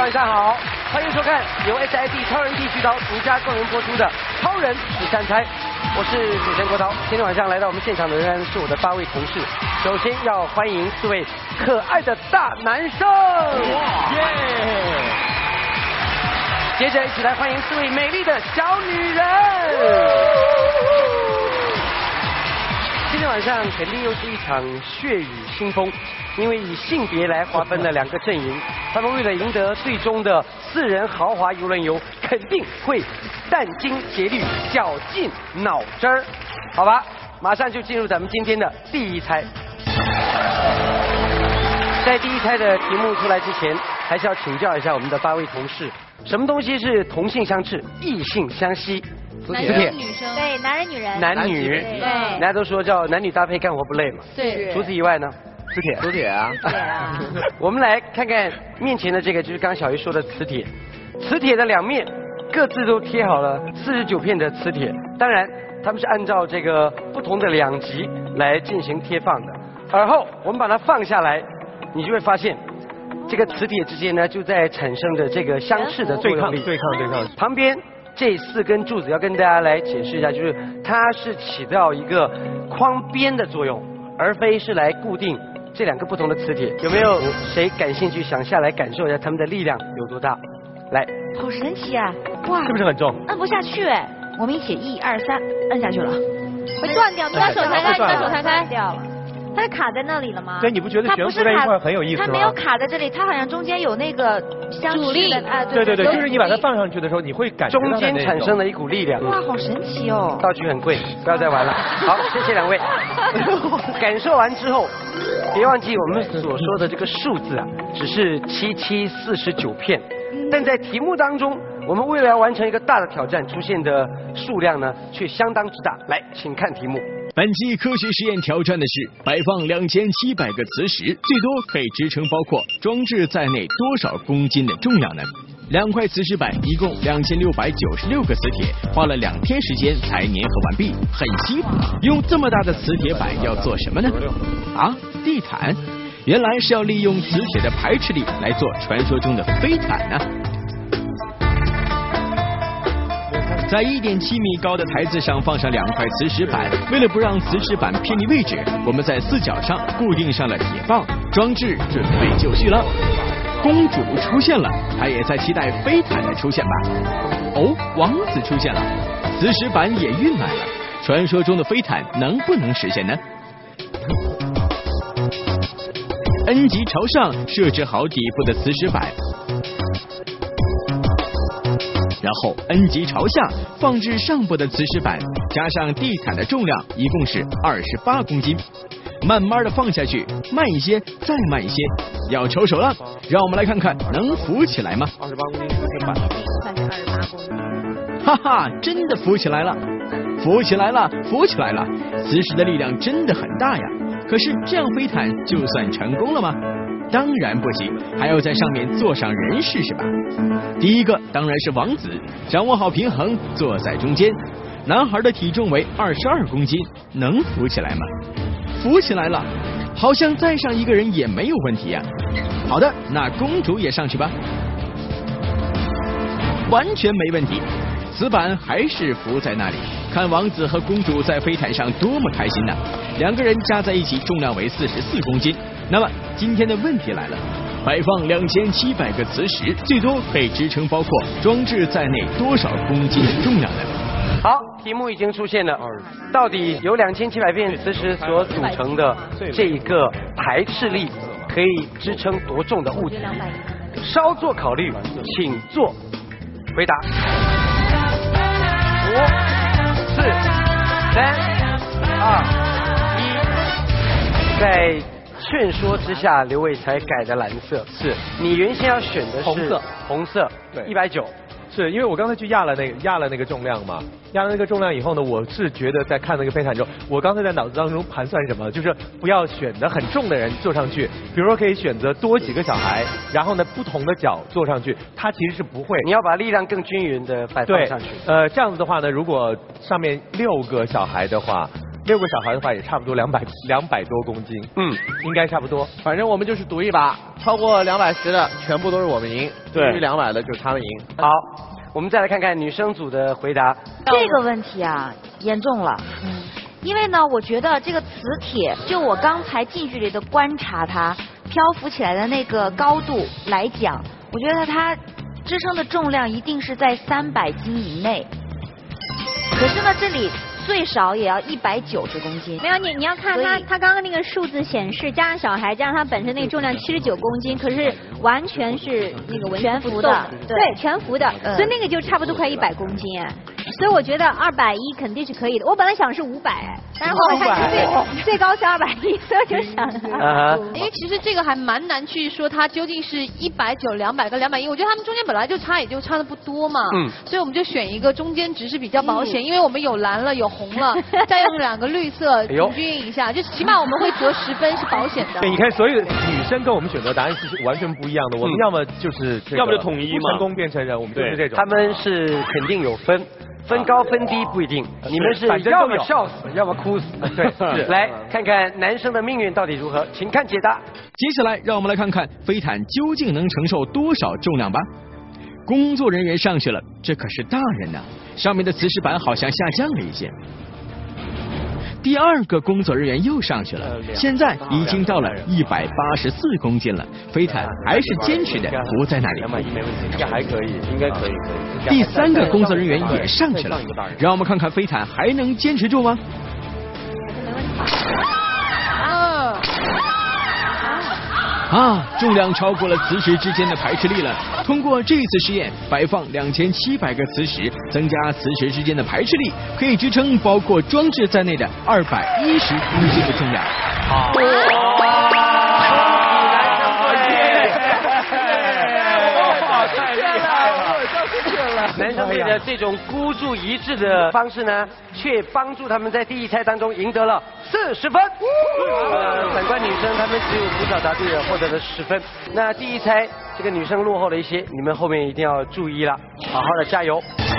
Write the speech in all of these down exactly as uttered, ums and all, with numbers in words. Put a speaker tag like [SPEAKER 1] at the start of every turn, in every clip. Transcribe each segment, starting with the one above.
[SPEAKER 1] 晚上好，欢迎收看由 S I D 超人地区岛独家共同播出的《超人十三猜》，我是主持人郭涛。今天晚上来到我们现场的仍然是我的八位同事，首先要欢迎四位可爱的大男生，耶！接着一起来欢迎四位美丽的小女人。今天晚上肯定又是一场血雨腥风，因为以性别来划分了两个阵营，他们为了赢得最终的四人豪华游轮游，肯定会殚精竭虑、绞尽脑汁儿。好吧，马上就进入咱们今天的第一猜。在第一猜的题目出来之前，还是要请教一下我们的八位同事，什么东西是同性相斥、异性相吸？
[SPEAKER 2] 男生女生，对，男人女人，
[SPEAKER 1] 男女，
[SPEAKER 2] 对，
[SPEAKER 1] 人家都说叫男女搭配干活不累嘛。
[SPEAKER 2] 对。
[SPEAKER 1] 除此以外呢？磁铁，
[SPEAKER 3] 磁铁啊。
[SPEAKER 2] 对啊。
[SPEAKER 1] 我们来看看面前的这个，就是刚刚小鱼说的磁铁。磁铁的两面各自都贴好了四十九片的磁铁，当然他们是按照这个不同的两极来进行贴放的。而后我们把它放下来，你就会发现，这个磁铁之间呢就在产生着这个相斥的作用力。
[SPEAKER 3] 对抗，对抗，对抗。
[SPEAKER 1] 旁边这四根柱子要跟大家来解释一下，就是它是起到一个框边的作用，而非是来固定这两个不同的磁铁。有没有谁感兴趣想下来感受一下它们的力量有多大？来，
[SPEAKER 2] 好神奇啊！哇，
[SPEAKER 3] 是不是很重？
[SPEAKER 2] 按不下去哎，我们一起一二三，按下去了，会断掉。你把手抬开，你把手抬开，掉了。它是卡在那里了吗？
[SPEAKER 3] 对，你不觉得悬浮在一块很有意思吗？
[SPEAKER 2] 它没有卡在这里，它好像中间有那个相
[SPEAKER 4] 阻力
[SPEAKER 2] 啊，
[SPEAKER 3] 对对对，就是你把它放上去的时候，你会感觉
[SPEAKER 1] 中间产生了一股力量。
[SPEAKER 2] 哇，好神奇哦！
[SPEAKER 1] 道具很贵，不要再玩了。好，谢谢两位。感受完之后，别忘记我们所说的这个数字啊，只是七七四十九片，但在题目当中，我们为了要完成一个大的挑战，出现的数量呢却相当之大。来，请看题目。
[SPEAKER 5] 本期科学实验挑战的是摆放两千七百个磁石，最多可以支撑包括装置在内多少公斤的重量呢？两块磁石板一共两千六百九十六个磁铁，花了两天时间才粘合完毕，很辛苦。用这么大的磁铁板要做什么呢？啊，地毯？原来是要利用磁铁的排斥力来做传说中的飞毯呢。在一点七米高的台子上放上两块磁石板，为了不让磁石板偏离位置，我们在四角上固定上了铁棒，装置准备就绪了。公主出现了，她也在期待飞毯的出现吧。哦，王子出现了，磁石板也运来了，传说中的飞毯能不能实现呢？ N 极朝上设置好底部的磁石板。 然后 N 极朝下放置上部的磁石板，加上地毯的重量一共是二十八公斤，慢慢的放下去，慢一些，再慢一些，要抽手了，让我们来看看能浮起来吗？
[SPEAKER 3] 二十八公斤磁石板，
[SPEAKER 2] 算是二十八公斤。
[SPEAKER 5] 哈哈，真的浮起来了，浮起来了，浮起来了！磁石的力量真的很大呀。可是这样飞毯就算成功了吗？ 当然不行，还要在上面坐上人试试吧。第一个当然是王子，掌握好平衡，坐在中间。男孩的体重为二十二公斤，能浮起来吗？浮起来了，好像再上一个人也没有问题呀、啊。好的，那公主也上去吧，完全没问题。磁板还是浮在那里，看王子和公主在飞毯上多么开心呐、啊！两个人加在一起重量为四十四公斤。 那么今天的问题来了，摆放两千七百个磁石，最多可以支撑包括装置在内多少公斤的重量呢？
[SPEAKER 1] 好，题目已经出现了，到底由两千七百片磁石所组成的这一个排斥力可以支撑多重的物体？稍作考虑，请做回答。五、四、三、二、一，在 劝说之下，刘伟才改的蓝色。是你原先要选的是红色，红色，对，一百九。
[SPEAKER 3] 是因为我刚才去压了那个压了那个重量嘛，压了那个重量以后呢，我是觉得在看那个飞毯中，我刚才在脑子当中盘算什么，就是不要选择很重的人坐上去，比如说可以选择多几个小孩，然后呢不同的脚坐上去，它其实是不会。
[SPEAKER 1] 你要把力量更均匀的摆放上去。
[SPEAKER 3] 呃，这样子的话呢，如果上面六个小孩的话。 六个小孩的话也差不多两百两百多公斤，
[SPEAKER 1] 嗯，
[SPEAKER 3] 应该差不多。
[SPEAKER 4] 反正我们就是赌一把，超过两百十的全部都是我们赢，
[SPEAKER 6] 对，
[SPEAKER 4] 低于两百的就是他们赢。
[SPEAKER 1] 好，我们再来看看女生组的回答。
[SPEAKER 2] 这个问题啊，严重了。嗯。因为呢，我觉得这个磁铁，就我刚才近距离的观察它漂浮起来的那个高度来讲，我觉得它支撑的重量一定是在三百斤以内。可是呢，这里最少也要一百九十公斤。
[SPEAKER 7] 没有，你你要看它，它刚刚那个数字显示，加上小孩，加上它本身那个重量七十九公斤，可是完全是那个
[SPEAKER 2] 全幅的，
[SPEAKER 7] 对，全幅的，
[SPEAKER 2] 嗯、
[SPEAKER 7] 所以那个就差不多快一百公斤哎。所以我觉得二百一肯定是可以的。我本来想是五百，但是后来看最最高是二百一，所以我就想。
[SPEAKER 1] 啊、
[SPEAKER 8] 因为其实这个还蛮难去说它究竟是一百九、两百跟两百一，我觉得他们中间本来就差，也就差的不多嘛。嗯。所以我们就选一个中间值是比较保险，嗯、因为我们有蓝了，有红了，再用两个绿色平均一下，就起码我们会得十分是保险的。
[SPEAKER 3] 对，你看所有的女生跟我们选择答案是完全不一样的，我们要么就是这个，
[SPEAKER 6] 要么就统一嘛，
[SPEAKER 3] 成功变成人，我们就是这种。
[SPEAKER 1] 他们是肯定有分。分高分低不一定，你们是要么笑死，要么哭死。对，来看看男生的命运到底如何，请看解答。
[SPEAKER 5] 接下来，让我们来看看飞毯究竟能承受多少重量吧。工作人员上去了，这可是大人呐、啊，上面的磁石板好像下降了一些。第二个工作人员又上去了，现在已经到了一百八十四公斤了，飞毯还是坚持的不在那里。
[SPEAKER 3] 两百一没问题，应该还可以，
[SPEAKER 6] 应该可以可以。
[SPEAKER 5] 第三个工作人员也上去了，让我们看看飞毯还能坚持住吗？啊，重量超过了磁石之间的排斥力了。通过这次实验，摆放两千七百个磁石，增加磁石之间的排斥力，可以支撑包括装置在内的二百一十公斤的重量。
[SPEAKER 1] 好，太厉害了！男生队的这种孤注一掷的方式呢，却帮助他们在第一猜当中赢得了四十分。呃，反观女生，她们只有不少答对的获得了十分。那第一猜这个女生落后了一些，你们后面一定要注意了，好好的加油。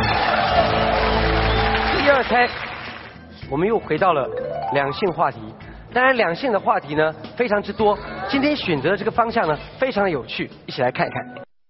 [SPEAKER 1] 第二猜，我们又回到了两性话题。当然，两性的话题呢非常之多，今天选择的这个方向呢非常的有趣，一起来看一看。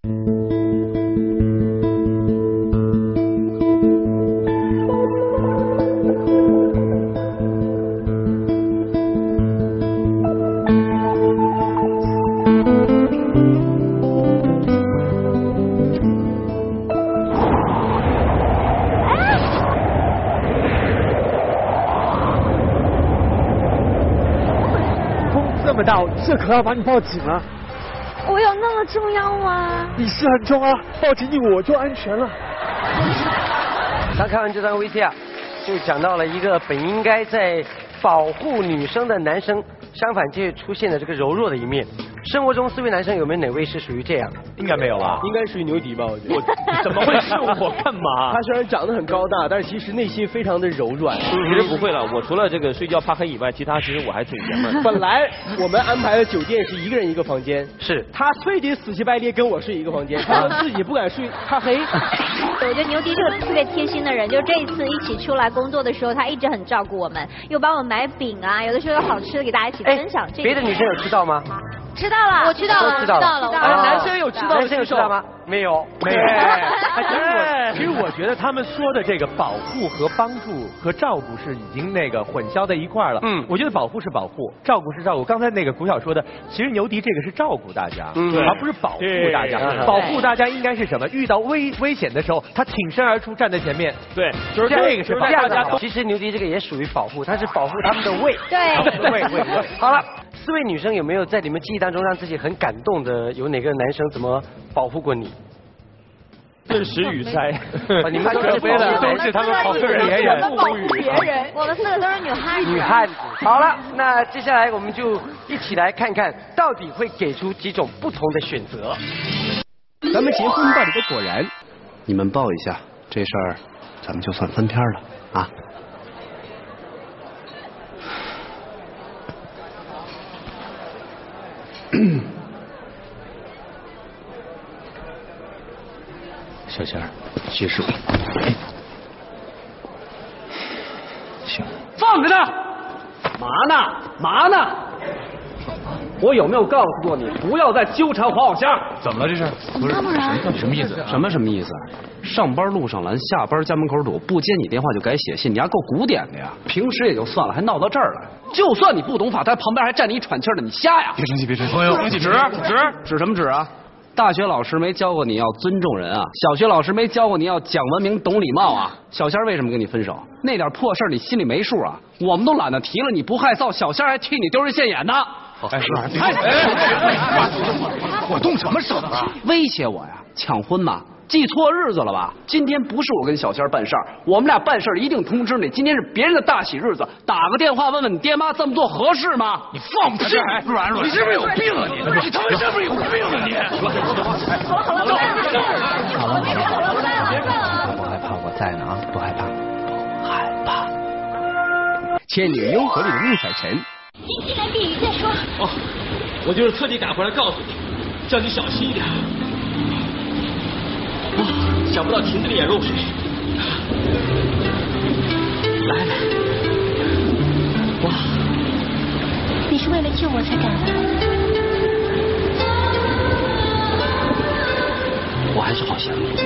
[SPEAKER 9] 这么大，这可要把你抱紧了。
[SPEAKER 2] 我有那么重要吗？
[SPEAKER 9] 你是很重啊，抱紧你我就安全了。
[SPEAKER 1] 刚看完这张 V C R， 就讲到了一个本应该在保护女生的男生，相反却出现了这个柔弱的一面。生活中四位男生有没有哪位是属于这样？
[SPEAKER 3] 应该没有吧？
[SPEAKER 6] 应该属于牛迪吧？我觉得。我怎么会是我干嘛？
[SPEAKER 4] 他虽然长得很高大，但是其实内心非常的柔软。
[SPEAKER 6] 其实不会了，我除了这个睡觉怕黑以外，其他其实我还挺爷们儿。
[SPEAKER 4] 本来我们安排的酒店是一个人一个房间，
[SPEAKER 1] 是
[SPEAKER 4] 他非得死乞白赖跟我睡一个房间，他自己不敢睡，怕黑。
[SPEAKER 7] 我觉得牛迪是个特别贴心的人，就这一次一起出来工作的时候，他一直很照顾我们，又帮我们买饼啊，有的时候有好吃的给大家一起分享。这
[SPEAKER 1] 别的女生有吃到吗？
[SPEAKER 2] 知道了，
[SPEAKER 7] 我知道了，
[SPEAKER 1] 知道
[SPEAKER 7] 了，
[SPEAKER 1] 男生有知道，男生有知道吗？没有，
[SPEAKER 3] 没有。其实我其实我觉得他们说的这个保护和帮助和照顾是已经那个混淆在一块了。嗯，我觉得保护是保护，照顾是照顾。刚才那个古晓说的，其实牛迪这个是照顾大家，嗯、而不是保护大家。保护大家应该是什么？遇到危危险的时候，他挺身而出，站在前面。
[SPEAKER 6] 对，
[SPEAKER 3] 就是这个是保护大家。
[SPEAKER 1] 其实牛迪这个也属于保护，他是保护他们的胃。
[SPEAKER 7] 对，
[SPEAKER 1] 胃胃胃。好了。四位女生有没有在你们记忆当中让自己很感动的？有哪个男生怎么保护过你？
[SPEAKER 6] 顿时语塞，
[SPEAKER 1] 你们都是非的，
[SPEAKER 3] 都是他们保护别人，
[SPEAKER 2] 保护别人。我们四个都是女汉子。
[SPEAKER 1] 女汉子。好了，那接下来我们就一起来看看，到底会给出几种不同的选择。
[SPEAKER 5] 咱们结婚办理的果然，
[SPEAKER 10] 你们抱一下，这事儿咱们就算翻篇了啊。小仙儿，结束。行，
[SPEAKER 1] 放开他！
[SPEAKER 10] 呢？嘛呢？我有没有告诉过你，不要再纠缠黄小仙？
[SPEAKER 11] 怎么了这是？不是什么意思？
[SPEAKER 10] 什么什么意思？上班路上拦，下班家门口堵，不接你电话就改写信，你还够古典的呀！平时也就算了，还闹到这儿来。就算你不懂法，他旁边还站你一喘气的，你瞎呀？
[SPEAKER 11] 别生气，别生气，朋友，指指
[SPEAKER 10] 指什么指啊？大学老师没教过你要尊重人啊，小学老师没教过你要讲文明、懂礼貌啊。小仙为什么跟你分手？那点破事你心里没数啊？我们都懒得提了，你不害臊，小仙还替你丢人现眼呢。
[SPEAKER 11] 哎，哎哎，我动什么手了？
[SPEAKER 10] 威胁我呀？抢婚吗？记错日子了吧？今天不是我跟小仙办事儿，我们俩办事儿一定通知你。今天是别人的大喜日子，打个电话问问你爹妈这么做合适吗？
[SPEAKER 11] 你放屁！软软，你是不是有病啊你？你他妈是不是有病啊你？
[SPEAKER 10] 好了好了，好了好了，不害怕，我在呢啊，不害怕，不害怕。
[SPEAKER 5] 倩女幽河里的宁采臣。
[SPEAKER 12] 先天南地语再说。
[SPEAKER 13] 哦，我就是特地赶回来告诉你，叫你小心一点。哇，想不到亭子里也漏水。来来，哇，
[SPEAKER 12] 你是为了救我才赶来的。
[SPEAKER 10] 我还是好想你。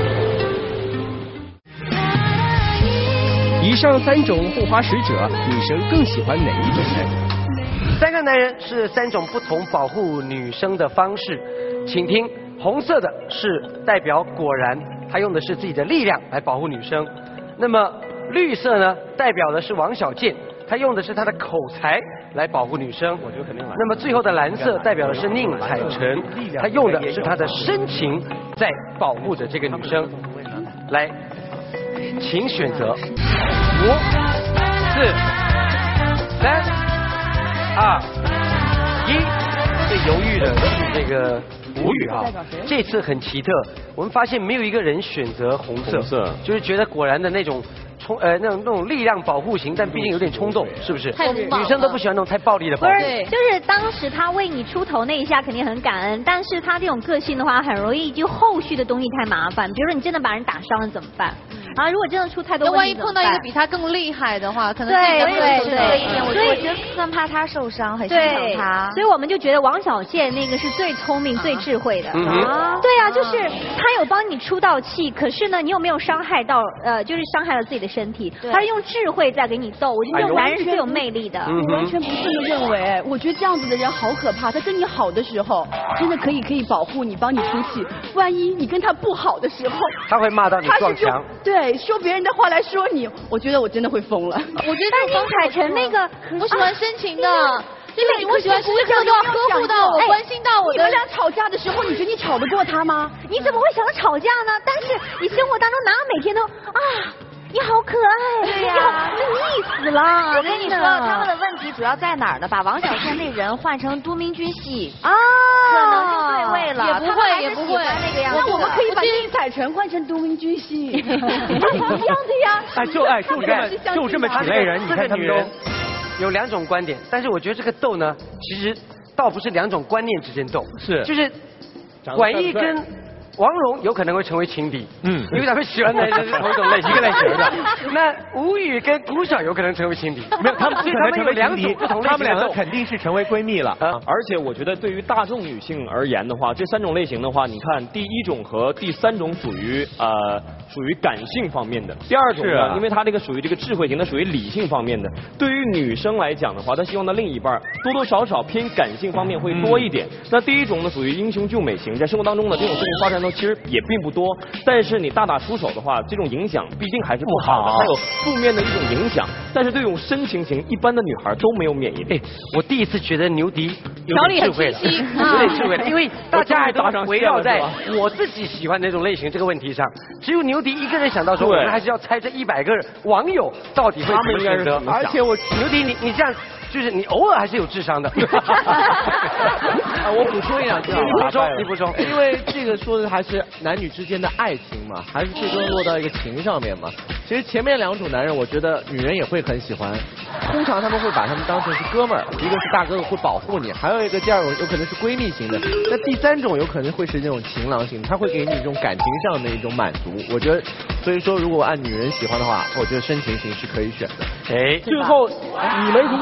[SPEAKER 5] 以上三种护花使者，女生更喜欢哪一种呢？
[SPEAKER 1] 三个男人是三种不同保护女生的方式，请听。红色的是代表果然，他用的是自己的力量来保护女生。那么绿色呢，代表的是王小贱，他用的是他的口才来保护女生。我觉得肯定。那么最后的蓝色代表的是宁采臣，他用的是他的深情在保护着这个女生。来，请选择。五、四、三、二、一。最犹豫的是这个吴语啊，这次很奇特，我们发现没有一个人选择红色，
[SPEAKER 6] 红色
[SPEAKER 1] 就是觉得果然的那种冲呃那种那种力量保护型，但毕竟有点冲动，是不是？
[SPEAKER 7] 太鲁莽了
[SPEAKER 1] 女生都不喜欢那种太暴力的保护。
[SPEAKER 7] 不是，就是当时他为你出头那一下肯定很感恩，但是他这种个性的话，很容易就后续的东西太麻烦。比如说你真的把人打伤了怎么办？然后如果真的出太多问题，
[SPEAKER 8] 万一碰到一个比他更厉害的话，可能
[SPEAKER 2] 对
[SPEAKER 8] 对
[SPEAKER 2] 对对，
[SPEAKER 8] 一点。
[SPEAKER 2] 我我觉得更怕他受伤，很心疼他。
[SPEAKER 7] 所以我们就觉得王小贱那个是最聪明、最智慧的。啊，对啊，就是他有帮你出道气，可是呢，你有没有伤害到呃，就是伤害了自己的身体？他是用智慧在给你斗，我觉得这种男人是最有魅力的。
[SPEAKER 14] 我完全不这么认为，我觉得这样子的人好可怕。他跟你好的时候，真的可以可以保护你，帮你出气。万一你跟他不好的时候，
[SPEAKER 1] 他会骂到你撞墙。
[SPEAKER 14] 对，说别人的话来说你，我觉得我真的会疯了。
[SPEAKER 8] 我觉得
[SPEAKER 7] 但宁采臣那个，
[SPEAKER 8] 我喜欢深情的。就是我喜欢时刻都要呵护到我，关心到我的。
[SPEAKER 14] 你们俩吵架的时候，你觉得你吵得过他吗？
[SPEAKER 7] 你怎么会想着吵架呢？但是你生活当中哪有每天都啊？你好可爱，
[SPEAKER 2] 对呀，
[SPEAKER 7] 你腻死了。
[SPEAKER 2] 我跟你说，他们的问题主要在哪儿呢？把王小贱那人换成都明君系
[SPEAKER 7] 啊，
[SPEAKER 2] 可能就对位了。
[SPEAKER 8] 也不会，也不会。
[SPEAKER 14] 那我们可以把宁采臣换成都明君系，一样的呀。
[SPEAKER 3] 哎，就哎就这么就这么几类人，你看他们都
[SPEAKER 1] 有两种观点，但是我觉得这个斗呢，其实倒不是两种观念之间斗，
[SPEAKER 3] 是
[SPEAKER 1] 就是管义跟王蓉有可能会成为情敌，嗯，因为他们喜欢的人是同一种类型，一个类型的。那吴语跟古晓有可能成为情敌，
[SPEAKER 3] 没有，他们不可能成为情敌，
[SPEAKER 1] 不同类型的
[SPEAKER 3] 他们两个肯定是成为闺蜜了。
[SPEAKER 6] 啊，而且我觉得对于大众女性而言的话，这三种类型的话，你看第一种和第三种属于呃属于感性方面的，第二种呢，因为它这个属于这个智慧型的，属于理性方面的。对于女生来讲的话，她希望她另一半多多少少偏感性方面会多一点。那第一种呢，属于英雄救美型，在生活当中呢，这种事情发生。其实也并不多，但是你大打出手的话，这种影响毕竟还是不好的，它有负面的一种影响。但是对这种深情型，一般的女孩都没有免疫力。
[SPEAKER 1] 我第一次觉得牛迪有点智慧了，有点智慧了，因为大家还都围绕在我自己喜欢的那种类型这个问题上，只有牛迪一个人想到说，我们还是要猜这一百个网友到底会怎么选择。
[SPEAKER 3] 而且我
[SPEAKER 1] 牛迪，你你这样。就是你偶尔还是有智商的。
[SPEAKER 4] 啊，我补充一两句啊，
[SPEAKER 1] 你补充，你补充，
[SPEAKER 4] 因为这个说的还是男女之间的爱情嘛，还是最终落到一个情上面嘛。其实前面两种男人，我觉得女人也会很喜欢，通常他们会把他们当成是哥们儿，一个是大哥哥会保护你，还有一个第二种有可能是闺蜜型的，那第三种有可能会是那种情郎型，他会给你一种感情上的一种满足。我觉得，所以说如果按女人喜欢的话，我觉得深情型是可以选的。
[SPEAKER 1] 哎，
[SPEAKER 4] 最后你们如果全军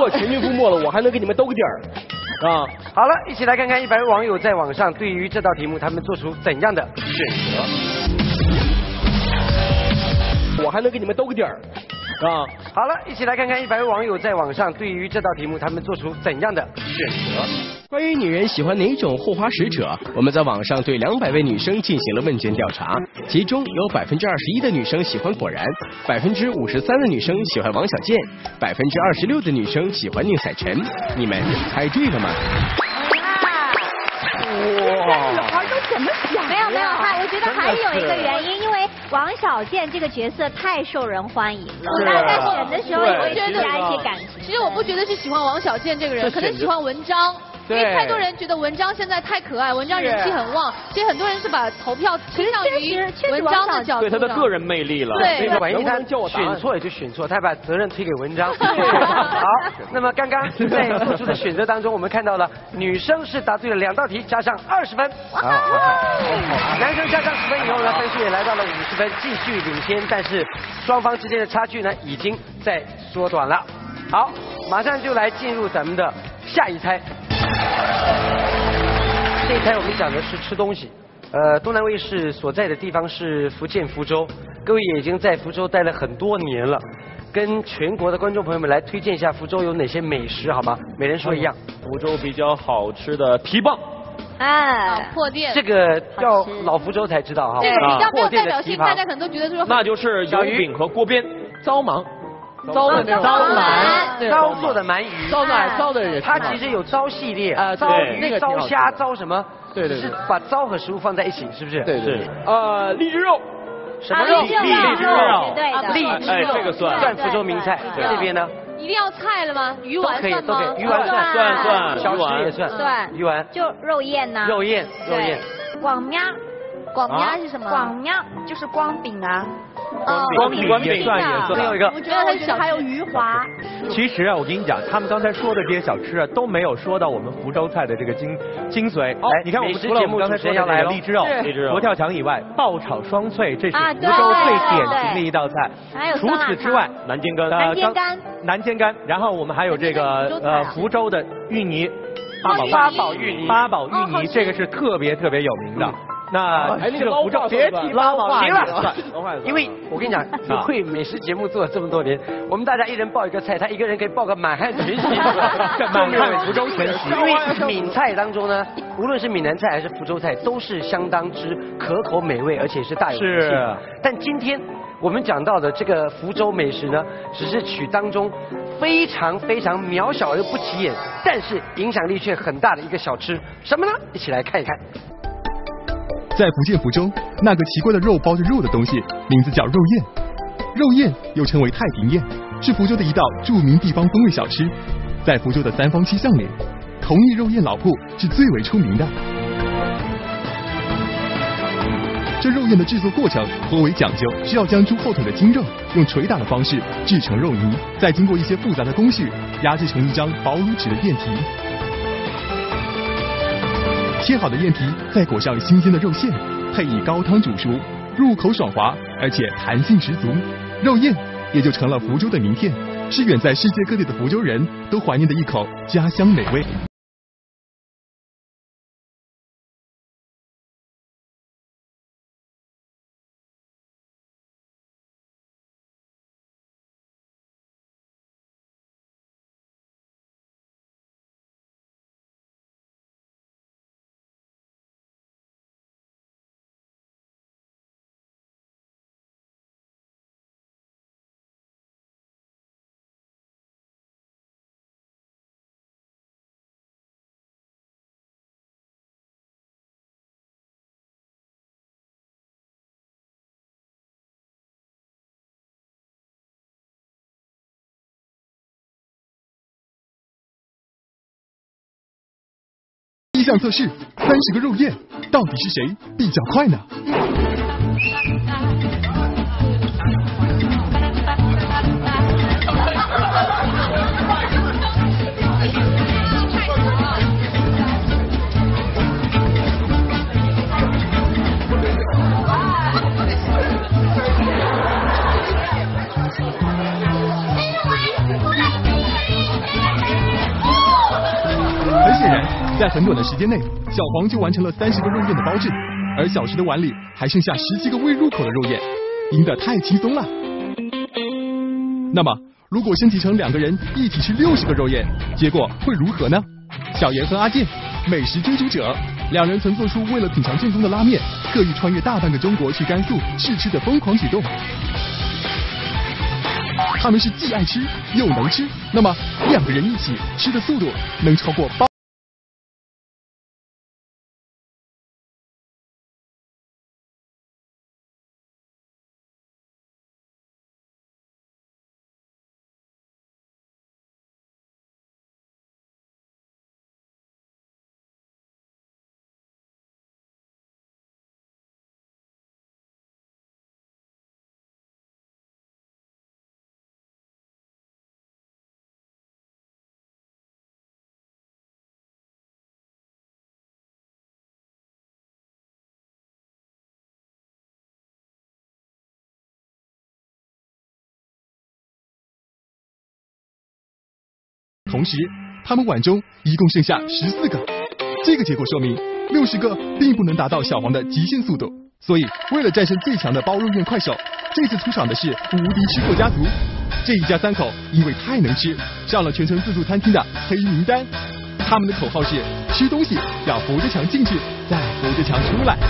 [SPEAKER 13] 出没了，我还能给你们兜个底儿。啊，
[SPEAKER 1] 好了，一起来看看一百位网友在网上对于这道题目他们做出怎样的选择。
[SPEAKER 13] 我还能给你们兜个底儿。啊，
[SPEAKER 1] 好了，一起来看看一百位网友在网上对于这道题目他们做出怎样的选择。
[SPEAKER 15] 关于女人喜欢哪种护花使者，我们在网上对两百位女生进行了问卷调查，其中有百分之二十一的女生喜欢果然，百分之五十三的女生喜欢王小贱，百分之二十六的女生喜欢宁采臣。你们猜对了吗？
[SPEAKER 7] 哇！小孩都怎么想？
[SPEAKER 16] 没有没有，还我觉得还有一个原因，因为王小贱这个角色太受人欢迎了，大家在选的时候也会增加一些感情。
[SPEAKER 8] 其实我不觉得是喜欢王小贱这个人，可能喜欢文章。因为太多人觉得文章现在太可爱，文章人气很旺，其实很多人是把投票倾向于文章的角度，
[SPEAKER 6] 对他的个人魅力了。
[SPEAKER 8] 对，
[SPEAKER 1] 万一他选错也就选错，他把责任推给文章。好，那么刚刚在做出的选择当中，我们看到了女生是答对了两道题，加上二十分。男生加上十分以后呢，分数也来到了五十分，继续领先，但是双方之间的差距呢，已经在缩短了。好，马上就来进入咱们的下一猜。这一猜我们讲的是吃东西。呃，东南卫视所在的地方是福建福州，各位也已经在福州待了很多年了，跟全国的观众朋友们来推荐一下福州有哪些美食，好吗？每人说一样。
[SPEAKER 6] 福州比较好吃的蹄膀。
[SPEAKER 8] 哎，破店。
[SPEAKER 1] 这个要老福州才知道哈。
[SPEAKER 8] 这个比较没有代表性，大家可能都觉得说。
[SPEAKER 6] 那就是油饼和锅边。
[SPEAKER 4] 糟芒。糟的那种
[SPEAKER 1] 糟鳗，糟做的鳗鱼，
[SPEAKER 4] 糟的糟的也。
[SPEAKER 1] 它其实有糟系列，
[SPEAKER 4] 啊，
[SPEAKER 1] 糟鱼、糟虾、糟什么？
[SPEAKER 4] 对对，
[SPEAKER 1] 是把糟和食物放在一起，是不是？
[SPEAKER 4] 对对。
[SPEAKER 6] 呃，荔枝肉。
[SPEAKER 1] 什么肉？
[SPEAKER 16] 荔枝肉，对的。
[SPEAKER 1] 荔枝肉，
[SPEAKER 6] 这个算
[SPEAKER 1] 算福州名菜。这边呢？
[SPEAKER 8] 一定要菜了吗？鱼丸算吗？
[SPEAKER 1] 都可以，鱼丸算，
[SPEAKER 6] 算算，
[SPEAKER 1] 小吃也算，
[SPEAKER 16] 算。
[SPEAKER 1] 鱼丸。
[SPEAKER 16] 就肉燕呐。
[SPEAKER 1] 肉燕，肉燕。
[SPEAKER 16] 广喵，
[SPEAKER 8] 广喵是什么？
[SPEAKER 16] 广喵就是光饼啊。
[SPEAKER 3] 光饼也算也算。
[SPEAKER 1] 还有一个，
[SPEAKER 14] 我觉得它小还有鱼滑。
[SPEAKER 3] 其实啊，我跟你讲，他们刚才说的这些小吃啊，都没有说到我们福州菜的这个精精髓。哦，你看我们除了我们刚才说的这个荔枝肉、佛跳墙以外，爆炒双脆，这是福州最典型的一道菜。
[SPEAKER 16] 还有
[SPEAKER 3] 除此之外，
[SPEAKER 6] 南煎干，
[SPEAKER 16] 南煎干，
[SPEAKER 3] 南煎干，然后我们还有这个呃福州的芋泥，
[SPEAKER 1] 八宝八宝芋泥，
[SPEAKER 3] 八宝芋泥这个是特别特别有名的。那这个福州
[SPEAKER 1] 别提捞话行了，因为我跟你讲，你会美食节目做了这么多年，我们大家一人报一个菜，他一个人可以报个满汉全席，
[SPEAKER 3] 满汉福州全席。
[SPEAKER 1] 因为闽菜当中呢，无论是闽南菜还是福州菜，都是相当之可口美味，而且是大有人气。但今天我们讲到的这个福州美食呢，只是取当中非常非常渺小而不起眼，但是影响力却很大的一个小吃，什么呢？一起来看一看。
[SPEAKER 17] 在福建福州，那个奇怪的肉包着肉的东西，名字叫肉燕。肉燕又称为太平燕，是福州的一道著名地方风味小吃。在福州的三坊七巷里，同一肉燕老铺是最为出名的。这肉燕的制作过程颇为讲究，需要将猪后腿的筋肉用捶打的方式制成肉泥，再经过一些复杂的工序，压制成一张薄如纸的燕皮。切好的燕皮再裹上新鲜的肉馅，配以高汤煮熟，入口爽滑，而且弹性十足。肉燕也就成了福州的名片，是远在世界各地的福州人都怀念的一口家乡美味。一项测试，三十个肉燕，到底是谁比较快呢？ 显然，在很短的时间内，小黄就完成了三十个肉燕的包制，而小石的碗里还剩下十七个未入口的肉燕，赢得太轻松了。那么，如果升级成两个人一起吃六十个肉燕，结果会如何呢？小严和阿健，美食追逐者，两人曾做出为了品尝正宗的拉面，特意穿越大半个中国去甘肃试吃的疯狂举动。他们是既爱吃又能吃，那么两个人一起吃的速度能超过包。同时，他们碗中一共剩下十四个。这个结果说明，六十个并不能达到小黄的极限速度。所以，为了战胜最强的包肉燕快手，这次出场的是无敌吃货家族。这一家三口因为太能吃，上了全城自助餐厅的黑名单。他们的口号是：吃东西要扶着墙进去，再扶着墙出来。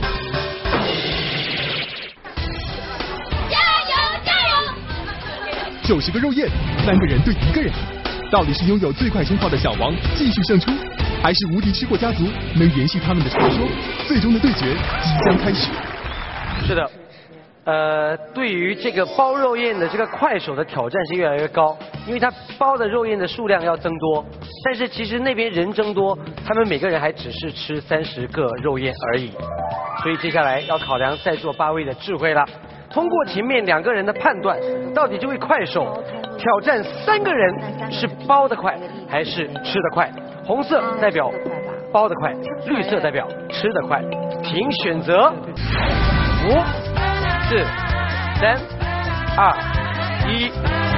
[SPEAKER 12] 加油加油！
[SPEAKER 17] 九十个肉燕，三个人对一个人。到底是拥有最快称号的小王继续胜出，还是无敌吃货家族能延续他们的传说？最终的对决即将开始。
[SPEAKER 1] 是的，呃，对于这个包肉燕的这个快手的挑战是越来越高，因为他包的肉燕的数量要增多，但是其实那边人增多，他们每个人还只是吃三十个肉燕而已，所以接下来要考量在座八位的智慧了。通过前面两个人的判断，到底这位快手挑战三个人是包得快还是吃得快？红色代表包得快，绿色代表吃得快。请选择。五、四、三、二、一。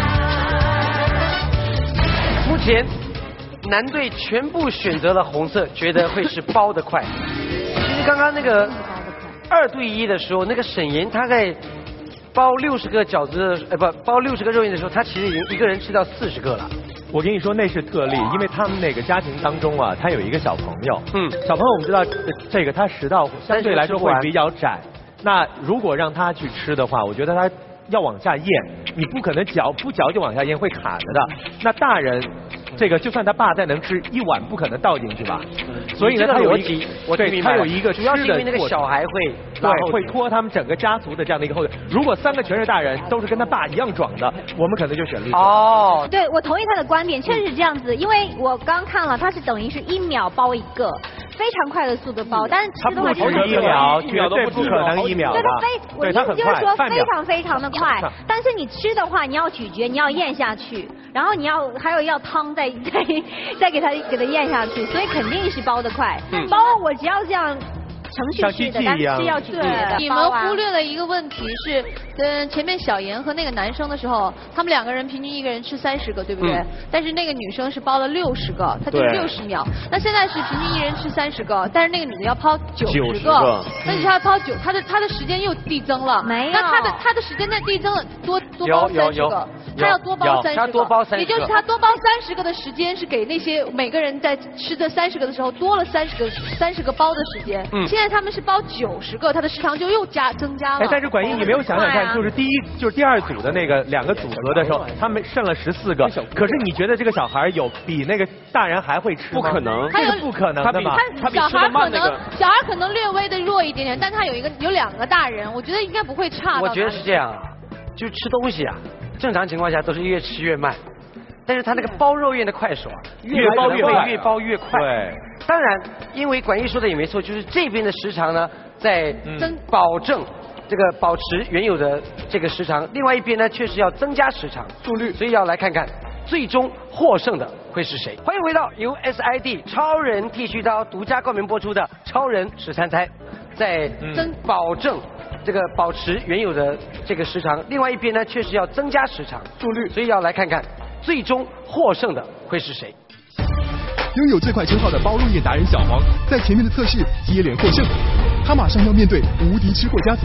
[SPEAKER 1] 目前男队全部选择了红色，觉得会是包得快。其实刚刚那个二对一的时候，那个沈岩他在包六十个饺子，呃不，包六十个肉燕的时候，他其实已经一个人吃到四十个了。
[SPEAKER 3] 我跟你说那是特例，因为他们那个家庭当中啊，他有一个小朋友，嗯，小朋友我们知道这个他食道相对来说会比较窄，那如果让他去吃的话，我觉得他要往下咽，你不可能嚼不嚼就往下咽，会卡着的。那大人这个就算他爸再能吃一碗，不可能倒进去吧？所以呢，他有一个，对，他有一个吃的过程，主要是因为那个
[SPEAKER 1] 小孩会，
[SPEAKER 3] 对，会拖他们整个家族的这样的一个后腿。如果三个全是大人，都是跟他爸一样壮的，我们可能就选绿色。
[SPEAKER 16] 哦，对，我同意他的观点，确实是这样子。因为我刚看了，他是等于是一秒包一个，非常快的速度包，但是吃的话就是
[SPEAKER 3] 一秒，绝对不可能一秒的。
[SPEAKER 16] 对，他非，我意思就是说非常非常的快。但是你吃的话，你要咀嚼，你要咽下去，然后你要还有要汤再再再给它给它咽下去，所以肯定是包得快。包我只要这样。程序式的，但是是要咀嚼的。
[SPEAKER 8] 你们忽略了一个问题是，嗯，前面小严和那个男生的时候，他们两个人平均一个人吃三十个，对不对？嗯、但是那个女生是包了六十个，她就是六十秒。那现在是平均一人吃三十个，但是那个女的要抛九十个，那你说她抛九，她的她的时间又递增了。
[SPEAKER 16] 没有。
[SPEAKER 8] 那她的她的时间在递增了，多多包三十个，她要多包三十个，
[SPEAKER 1] 多包三十个，
[SPEAKER 8] 也就是她多包三十个的时间是给那些每个人在吃这三十个的时候多了三十个三十个包的时间。嗯。现在他们是包九十个，它的时长就又加增加了。
[SPEAKER 3] 哎，但是管一，你没有想想看，就是第一，就是第二组的那个两个组合的时候，他们剩了十四个。可是你觉得这个小孩有比那个大人还会吃吗？
[SPEAKER 6] 不可能，
[SPEAKER 3] 这个不可能的嘛。
[SPEAKER 8] 他小孩可能小孩可能略微的弱一点点，但他有一个有两个大人，我觉得应该不会差。
[SPEAKER 1] 我觉得是这样，就是吃东西啊，正常情况下都是越吃越慢。但是他那个包肉燕的快手啊，
[SPEAKER 3] 越包越快，
[SPEAKER 1] 越包越快。
[SPEAKER 3] 对，
[SPEAKER 1] 当然，因为管一说的也没错，就是这边的时长呢，在增保证这个保持原有的这个时长，另外一边呢，确实要增加时长速率，所以要来看看最终获胜的会是谁。欢迎回到由 S I D 超人剃须刀独家冠名播出的《超人十三猜》，在增保证这个保持原有的这个时长，另外一边呢，确实要增加时长速率，所以要来看看最终获胜的会是谁。
[SPEAKER 17] 拥有最快称号的包肉叶达人小黄，在前面的测试接连获胜，他马上要面对无敌吃货家族。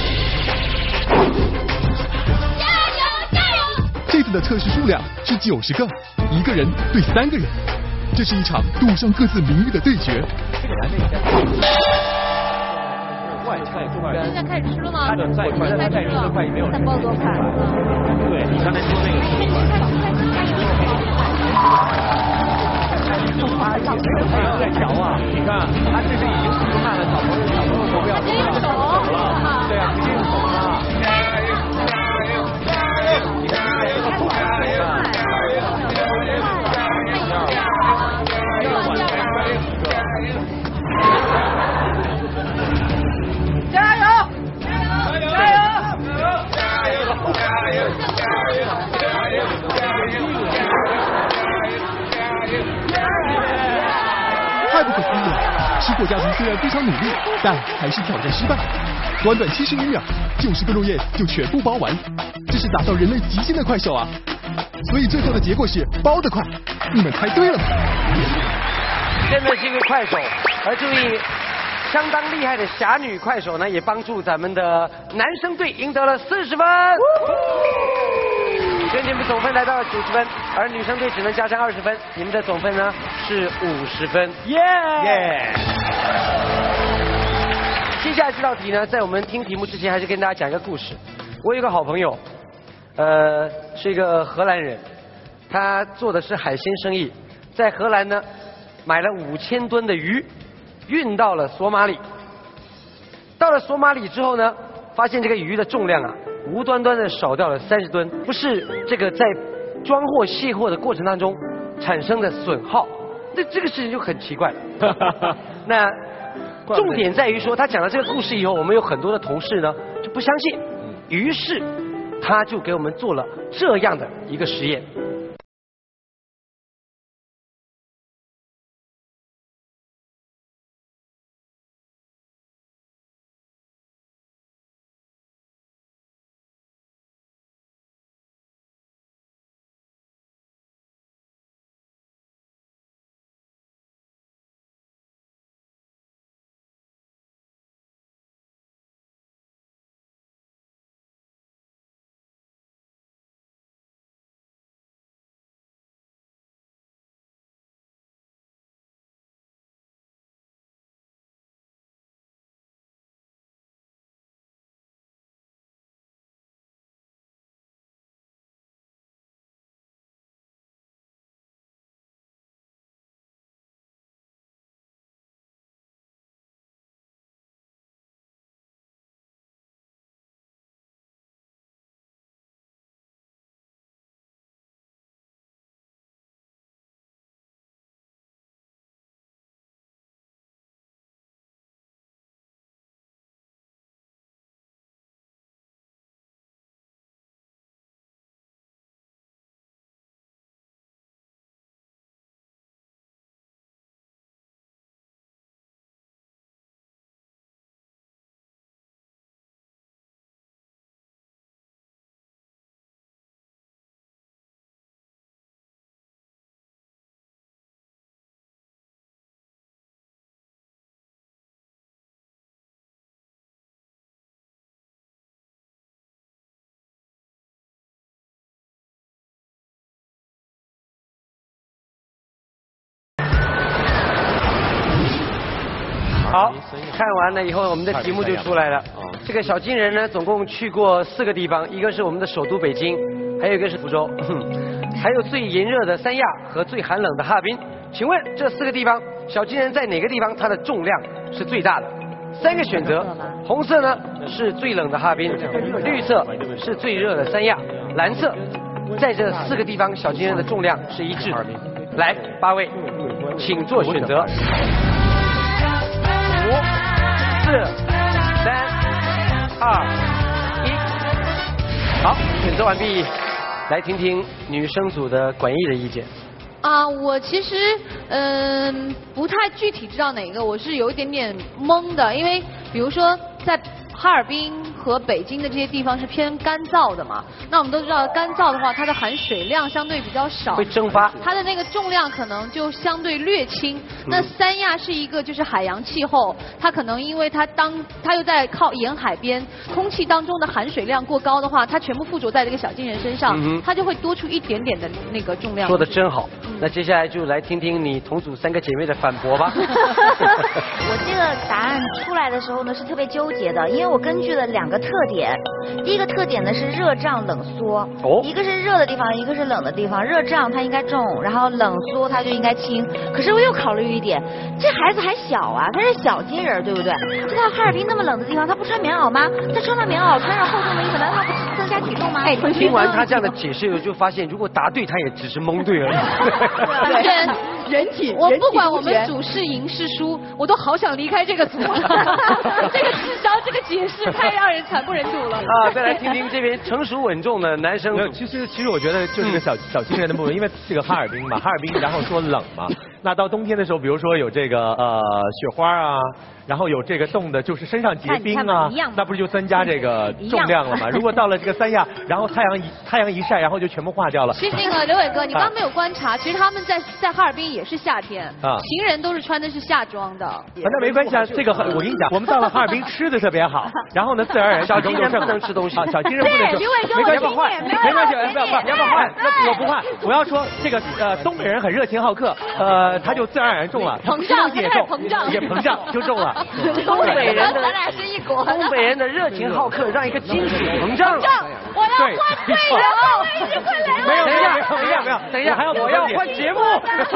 [SPEAKER 12] 加油加油！
[SPEAKER 17] 这次的测试数量是九十个，一个人对三个人，这是一场赌上各自名誉的对决。
[SPEAKER 3] 这个男的应该。快快快！
[SPEAKER 8] 现在开始吃了吗？
[SPEAKER 3] 他的再快，他再吃的快也没有。
[SPEAKER 7] 再包多快？
[SPEAKER 6] 对你刚才说那个是快。
[SPEAKER 3] 在调啊！你看，他这是已经出汗了，小朋友小朋友投票都要手了，对啊，直接用手了。你看这个不快啊！
[SPEAKER 12] 加油！加油！加油！
[SPEAKER 17] 太不可思议了！吃货家族虽然非常努力，但还是挑战失败。短短七十一秒，九十个肉叶就全部包完，这是达到人类极限的快手啊！所以最后的结果是包得快，你们猜对了吗？
[SPEAKER 1] 真的是一个快手，而注意，相当厉害的侠女快手呢，也帮助咱们的男生队赢得了四十分。所以你们总分来到了九十分，而女生队只能加上二十分，你们的总分呢是五十分。耶耶！接下来这道题呢，在我们听题目之前，还是跟大家讲一个故事。我有一个好朋友，呃，是一个荷兰人，他做的是海鲜生意，在荷兰呢买了五千吨的鱼，运到了索马里。到了索马里之后呢，发现这个鱼的重量啊，无端端的少掉了三十吨，不是这个在装货卸货的过程当中产生的损耗，这这个事情就很奇怪了。那重点在于说，他讲了这个故事以后，我们有很多的同事呢就不相信，于是他就给我们做了这样的一个实验。好，看完了以后，我们的题目就出来了。这个小金人呢，总共去过四个地方，一个是我们的首都北京，还有一个是福州，还有最炎热的三亚和最寒冷的哈尔滨。请问这四个地方，小金人在哪个地方它的重量是最大的？三个选择，红色呢是最冷的哈尔滨，绿色是最热的三亚，蓝色在这四个地方小金人的重量是一致的。来，八位，请做选择。五、四、三、二、一，好，选择完毕。来听听女生组的管艺的意见。
[SPEAKER 8] 啊，我其实嗯、呃、不太具体知道哪个，我是有一点点懵的，因为比如说在哈尔滨和北京的这些地方是偏干燥的嘛，那我们都知道干燥的话，它的含水量相对比较少，
[SPEAKER 1] 会蒸发，
[SPEAKER 8] 它的那个重量可能就相对略轻。那三亚是一个就是海洋气候，它可能因为它当它又在靠沿海边，空气当中的含水量过高的话，它全部附着在这个小金人身上，嗯、它就会多出一点点的那个重量。
[SPEAKER 1] 说的真好，嗯、那接下来就来听听你同组三个姐妹的反驳吧。
[SPEAKER 2] 我这个答案出来的时候呢是特别纠结的，因为我根据了两个特点，第一个特点呢是热胀冷缩，哦，一个是热的地方，一个是冷的地方，热胀它应该重，然后冷缩它就应该轻。可是我又考虑一点，这孩子还小啊，他是小金人，对不对？就到哈尔滨那么冷的地方，他不穿棉袄吗？他穿上棉袄，穿上厚重的衣服，难道他不增加体重吗？
[SPEAKER 1] 哎，听完他这样的解释，我就发现，如果答对，他也只是蒙对而已。
[SPEAKER 8] 人
[SPEAKER 14] 人体，
[SPEAKER 8] 我不管我们主是赢是输，我都好想离开这个组。这个智商，这个解释太让人惨不忍睹了。
[SPEAKER 1] 啊，再来听听这边成熟稳重的男生组。
[SPEAKER 3] 其实其实我觉得就这个小、嗯、小金人的部分，因为这个哈尔滨嘛，哈尔滨然后说冷嘛，那到冬天的时候，比如说有这个呃雪花啊。然后有这个冻的，就是身上结冰啊，那不是就增加这个重量了吗？如果到了这个三亚，然后太阳一太阳一晒，然后就全部化掉了。
[SPEAKER 8] 其实那个刘伟哥，你刚刚没有观察，其实他们在在哈尔滨也是夏天，啊，行人都是穿的是夏装的。
[SPEAKER 3] 那没关系啊，这个我跟你讲，我们到了哈尔滨吃的特别好，然后呢，自然而然
[SPEAKER 1] 小金人不能吃东西，
[SPEAKER 3] 小金人不能吃，没关系，换，没关系，不要换，要不换，那我不换，我要说这个呃东北人很热情好客，呃他就自然而然重了，
[SPEAKER 8] 膨胀
[SPEAKER 3] 也重，
[SPEAKER 8] 膨胀
[SPEAKER 3] 也膨胀就重了。
[SPEAKER 1] 东北人的，咱俩是一国。东北人的热情好客，让一个金属膨胀。
[SPEAKER 8] 我要换队友，我已经快来了。
[SPEAKER 3] 没有，没有，没有，没有，
[SPEAKER 1] 等一下，还要我要换节目。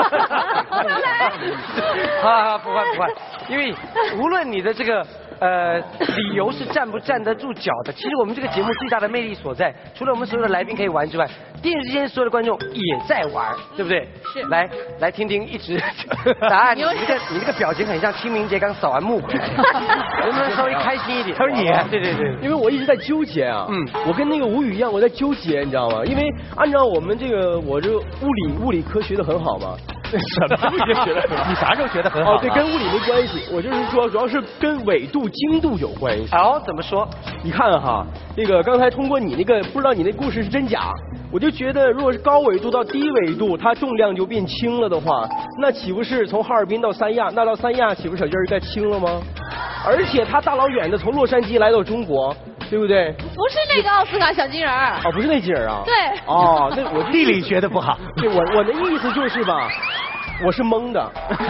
[SPEAKER 1] 好好，不换不换，因为无论你的这个呃理由是站不站得住脚的，其实我们这个节目最大的魅力所在，除了我们所有的来宾可以玩之外，电视机前所有的观众也在玩，对不对？
[SPEAKER 8] 是。
[SPEAKER 1] 来来听听一直答案，你这个你这个表情很像清明节刚扫完墓回来，能不能稍微开心一点？
[SPEAKER 3] 他说你，对对对，
[SPEAKER 13] 因为我一直在纠结啊，嗯，我跟那个吴宇一样，我在纠结，你知道吗？因为按照我们这个，我这物理物理科学的很好嘛。
[SPEAKER 3] 什么物理学的很好？你啥时候学的很好？
[SPEAKER 13] 哦，对，跟物理没关系，我就是说，主要是跟纬度、经度有关系。
[SPEAKER 1] 哦，怎么说？
[SPEAKER 13] 你看哈，那个刚才通过你那个，不知道你那故事是真假，我就觉得，如果是高纬度到低纬度，它重量就变轻了的话，那岂不是从哈尔滨到三亚，那到三亚岂不是小金儿该轻了吗？而且他大老远的从洛杉矶来到中国。对不对？
[SPEAKER 8] 不是那个奥斯卡小金人儿。
[SPEAKER 13] 哦，不是那金人啊。
[SPEAKER 8] 对。
[SPEAKER 13] 哦，那我
[SPEAKER 3] 地理学的不好。
[SPEAKER 13] 对，我我的意思就是吧，我是蒙的。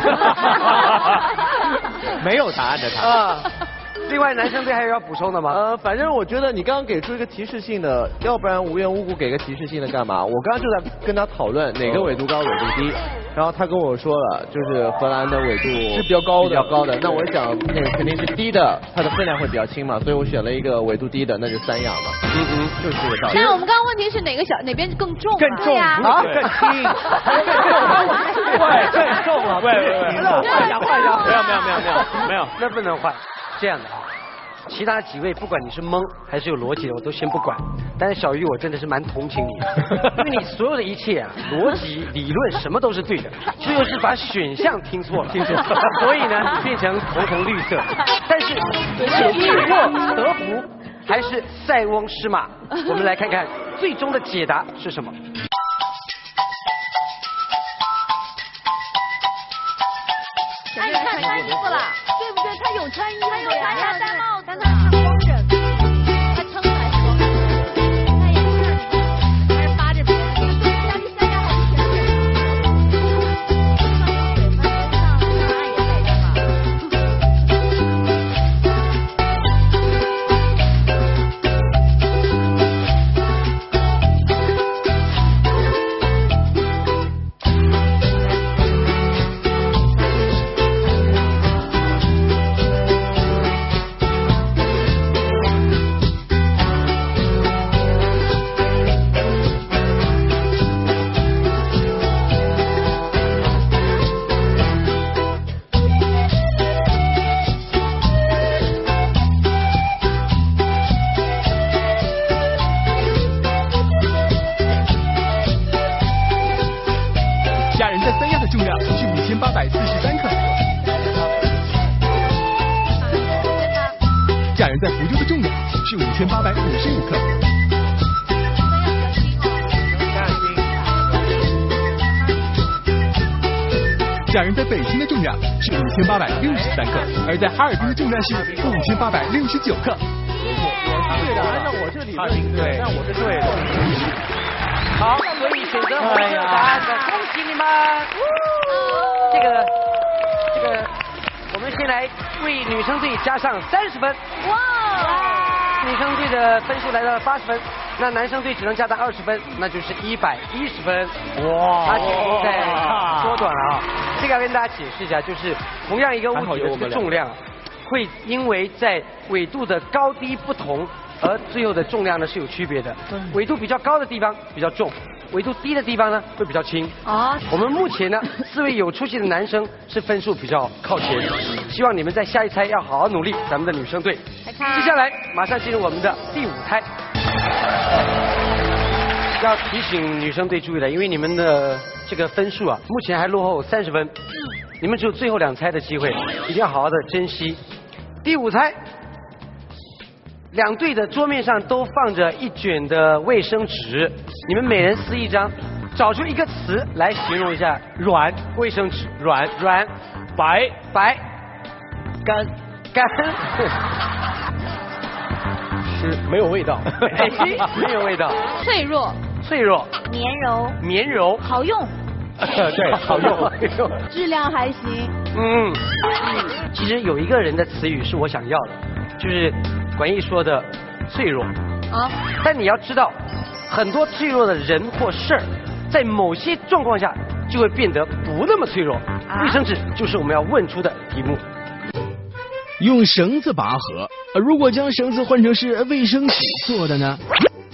[SPEAKER 3] 没有答案的他。
[SPEAKER 1] 啊。另外，男生队还有要补充的吗？
[SPEAKER 4] 呃，反正我觉得你刚刚给出一个提示性的，要不然无缘无故给个提示性的干嘛？我刚刚就在跟他讨论哪个纬度高，纬度低，然后他跟我说了，就是荷兰的纬度
[SPEAKER 13] 是比较高的，
[SPEAKER 4] 比较高的。那我想，那个肯定是低的，它的分量会比较轻嘛，所以我选了一个纬度低的，那就三亚嘛。嗯嗯，就是这个道理。
[SPEAKER 8] 那我们刚刚问题是哪个小哪边更重？
[SPEAKER 3] 更重啊，更轻，对，更重啊，
[SPEAKER 6] 喂喂喂，
[SPEAKER 3] 换一下，换一下，
[SPEAKER 6] 没有没有没有没有没有，
[SPEAKER 1] 那不能换。这样的，其他几位不管你是蒙还是有逻辑的，我都先不管。但是小鱼，我真的是蛮同情你的，因为你所有的一切啊，逻辑、理论什么都是对的，只有是把选项听错了，听错，所以呢变成头成绿色。但是是易获得福还是塞翁失马？我们来看看最终的解答是什么。
[SPEAKER 2] 哎，你看穿衣服了，
[SPEAKER 14] 对不对？他有穿衣服，
[SPEAKER 2] 他有穿呀，戴帽子，
[SPEAKER 14] 但他是光着，
[SPEAKER 2] 他撑还是光着？戴眼镜，还是扒着别人？压力三压还是全身？穿水翻身上，上岸也戴着
[SPEAKER 17] 在福州的重量是五千八百五十五克。假人在北京的重量是五千八百六十三克，而在哈尔滨的重量是五千八百六十九克。
[SPEAKER 3] 对的，按照我这里论，对，那我是对的。
[SPEAKER 1] 好，所以选择红色答案的，恭喜你们！这个，这个，我们先来为女生队加上三十分。哇！女生队的分数来到了八十分，那男生队只能加到二十分，那就是一百一十分。哇！它节目在缩短了啊。这个要跟大家解释一下，就是同样一个物体的这个重量，会因为在纬度的高低不同，而最后的重量呢是有区别的。纬度比较高的地方比较重，纬度低的地方呢会比较轻。啊，我们目前呢四位有出息的男生是分数比较靠前，希望你们在下一猜要好好努力，咱们的女生队。接下来马上进入我们的第五猜。要提醒女生队注意了，因为你们的这个分数啊，目前还落后三十分，你们只有最后两猜的机会，一定要好好的珍惜。第五猜，两队的桌面上都放着一卷的卫生纸，你们每人撕一张，找出一个词来形容一下软卫生纸。软软，白白，干干。
[SPEAKER 13] 是没有味道，
[SPEAKER 1] 没有味道。
[SPEAKER 8] 脆弱，
[SPEAKER 1] 脆弱。
[SPEAKER 16] 绵柔，
[SPEAKER 1] 绵柔。
[SPEAKER 16] 好用。
[SPEAKER 1] 对，好用。
[SPEAKER 14] 质量还行。
[SPEAKER 1] 嗯，其实有一个人的词语是我想要的，就是管义说的脆弱。啊。但你要知道，很多脆弱的人或事儿，在某些状况下就会变得不那么脆弱。卫生纸就是我们要问出的题目。
[SPEAKER 5] 用绳子拔河，如果将绳子换成是卫生纸做的呢？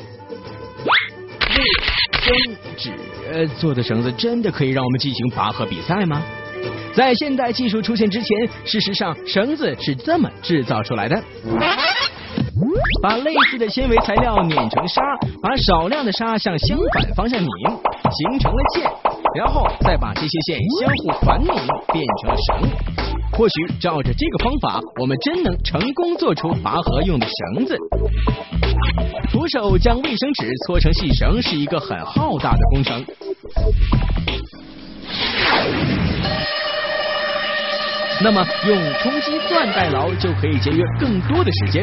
[SPEAKER 5] 卫生纸做的绳子真的可以让我们进行拔河比赛吗？在现代技术出现之前，事实上绳子是这么制造出来的：把类似的纤维材料碾成沙，把少量的沙向相反方向拧，形成了线，然后再把这些线相互反拧，变成了绳。或许照着这个方法，我们真能成功做出拔河用的绳子。徒手将卫生纸搓成细绳是一个很浩大的工程。那么用冲击钻代劳就可以节约更多的时间。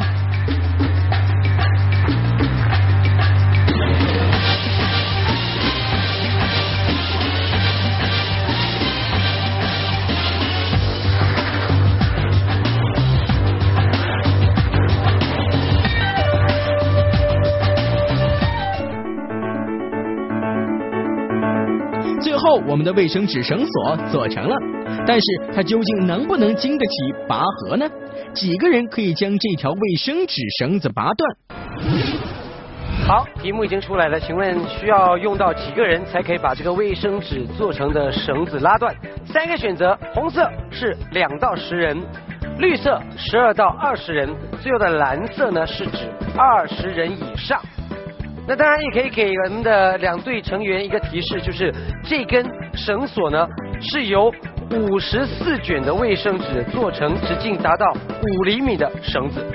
[SPEAKER 5] 最后，我们的卫生纸绳索做成了，但是它究竟能不能经得起拔河呢？几个人可以将这条卫生纸绳子拔断？
[SPEAKER 1] 好，题目已经出来了，请问需要用到几个人才可以把这个卫生纸做成的绳子拉断？三个选择，红色是两到十人，绿色十二到二十人，最后的蓝色呢是指二十人以上。那当然也可以给我们的两队成员一个提示，就是这根绳索呢是由五十四卷的卫生纸做成，直径达到五厘米的绳子。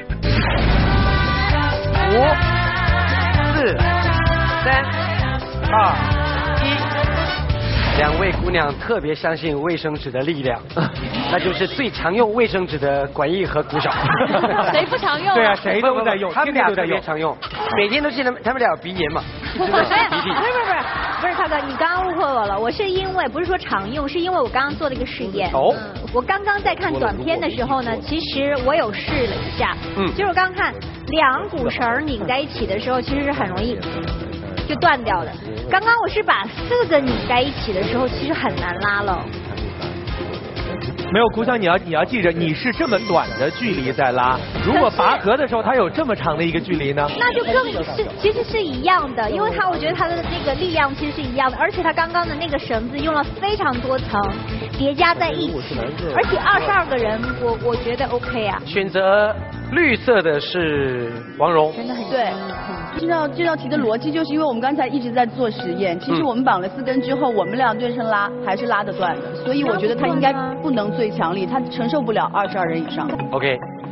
[SPEAKER 1] 五、四、三、二、一，两位姑娘特别相信卫生纸的力量，那就是最常用卫生纸的管义和鼓手。
[SPEAKER 8] 谁不常用？
[SPEAKER 3] 对啊，谁都在用，
[SPEAKER 1] 他们俩特
[SPEAKER 3] 都在用，
[SPEAKER 1] 别常用，每天都记得他们俩有鼻炎嘛，就在擤鼻涕。
[SPEAKER 16] 不是不是不是不是，大哥，你刚刚误会我了，我是因为不是说常用，是因为我刚刚做了一个实验。哦。我刚刚在看短片的时候呢，其实我有试了一下，嗯，就是我刚刚看两股绳拧在一起的时候，其实是很容易就断掉的。刚刚我是把四个拧在一起的时候，其实很难拉了。
[SPEAKER 3] 没有，鼓掌，你要你要记着，你是这么短的距离在拉，如果拔河的时候它有这么长的一个距离呢？
[SPEAKER 16] 那就更是其实是一样的，因为它我觉得它的那个力量其实是一样的，而且它刚刚的那个绳子用了非常多层叠加在一起，而且二十二个人，我我觉得 OK 啊。
[SPEAKER 1] 选择绿色的是王蓉，
[SPEAKER 14] 真的很对。这道这道题的逻辑就是因为我们刚才一直在做实验，其实我们绑了四根之后，我们俩对称拉还是拉得断的，所以我觉得它应该不能最强力，它承受不了二十二人以上。
[SPEAKER 1] OK，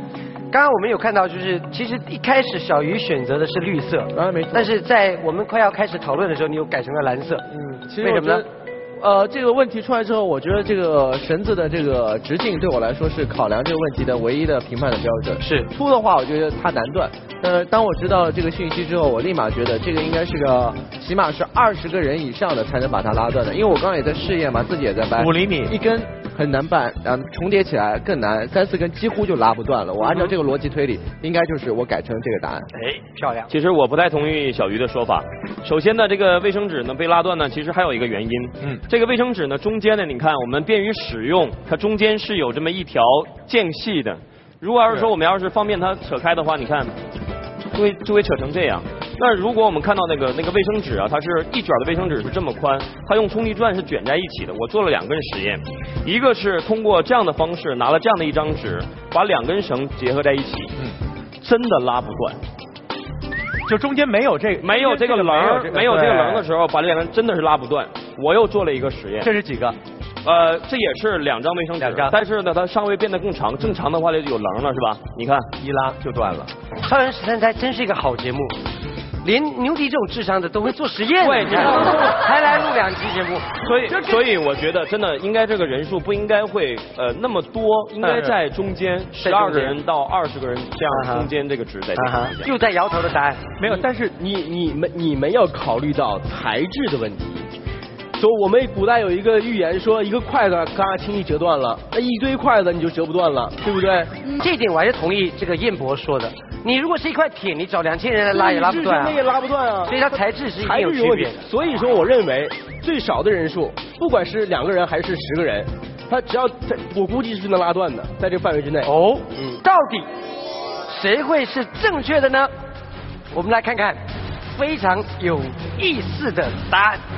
[SPEAKER 1] 刚刚我们有看到，就是其实一开始小鱼选择的是绿色，
[SPEAKER 4] 啊没错。
[SPEAKER 1] 但是在我们快要开始讨论的时候，你又改成了蓝色。
[SPEAKER 4] 嗯，其实
[SPEAKER 1] 为什么呢？
[SPEAKER 4] 呃，这个问题出来之后，我觉得这个绳子的这个直径对我来说是考量这个问题的唯一的评判的标准。
[SPEAKER 1] 是
[SPEAKER 4] 粗的话，我觉得它难断。呃，当我知道这个讯息之后，我立马觉得这个应该是个起码是二十个人以上的才能把它拉断的，因为我刚刚也在试验嘛，自己也在掰。
[SPEAKER 3] 五厘米
[SPEAKER 4] 一根很难办，然后重叠起来更难，三四根几乎就拉不断了。我按照这个逻辑推理，应该就是我改成这个答案。
[SPEAKER 1] 哎，漂亮。
[SPEAKER 6] 其实我不太同意小鱼的说法。首先呢，这个卫生纸呢被拉断呢，其实还有一个原因。嗯，这个卫生纸呢中间呢，你看我们便于使用，它中间是有这么一条间隙的。如果要是说我们要是方便它扯开的话，你看，就会就会扯成这样。那如果我们看到那个那个卫生纸啊，它是一卷的卫生纸是这么宽，它用冲力钻是卷在一起的。我做了两根实验，一个是通过这样的方式拿了这样的一张纸，把两根绳结合在一起，嗯，真的拉不断。
[SPEAKER 3] 就中间没有这个
[SPEAKER 6] 没有这个棱，没有这个棱的时候，把这两根真的是拉不断。我又做了一个实验，
[SPEAKER 3] 这是几个？
[SPEAKER 6] 呃，这也是两张卫生纸，但是呢，它稍微变得更长，正常的话就有棱了，是吧？你看，
[SPEAKER 3] 一拉就断了。
[SPEAKER 1] 超人十三钗真是一个好节目，连牛迪这种智商的都会做实验，
[SPEAKER 6] 对，
[SPEAKER 1] 还来录两期节目，
[SPEAKER 6] 所以所以我觉得真的应该这个人数不应该会呃那么多，应该在中间十二个人到二十个人这样中间这个值在这样。
[SPEAKER 1] 又在摇头的答案
[SPEAKER 13] 没有，但是你你们你们要考虑到材质的问题。说我们古代有一个寓言说，一个筷子嘎轻易折断了，那一堆筷子你就折不断了，对不对？
[SPEAKER 1] 嗯，这一点我还是同意这个燕博说的。你如果是一块铁，你找两千人来拉也拉不断啊，
[SPEAKER 13] 那也拉不断啊。
[SPEAKER 1] 所以它材质是一定有区别。
[SPEAKER 13] 所以说，我认为最少的人数，不管是两个人还是十个人，他只要在，我估计是能拉断的，在这个范围之内。
[SPEAKER 1] 哦，嗯，到底谁会是正确的呢？我们来看看非常有意思的答案。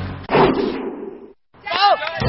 [SPEAKER 1] 走。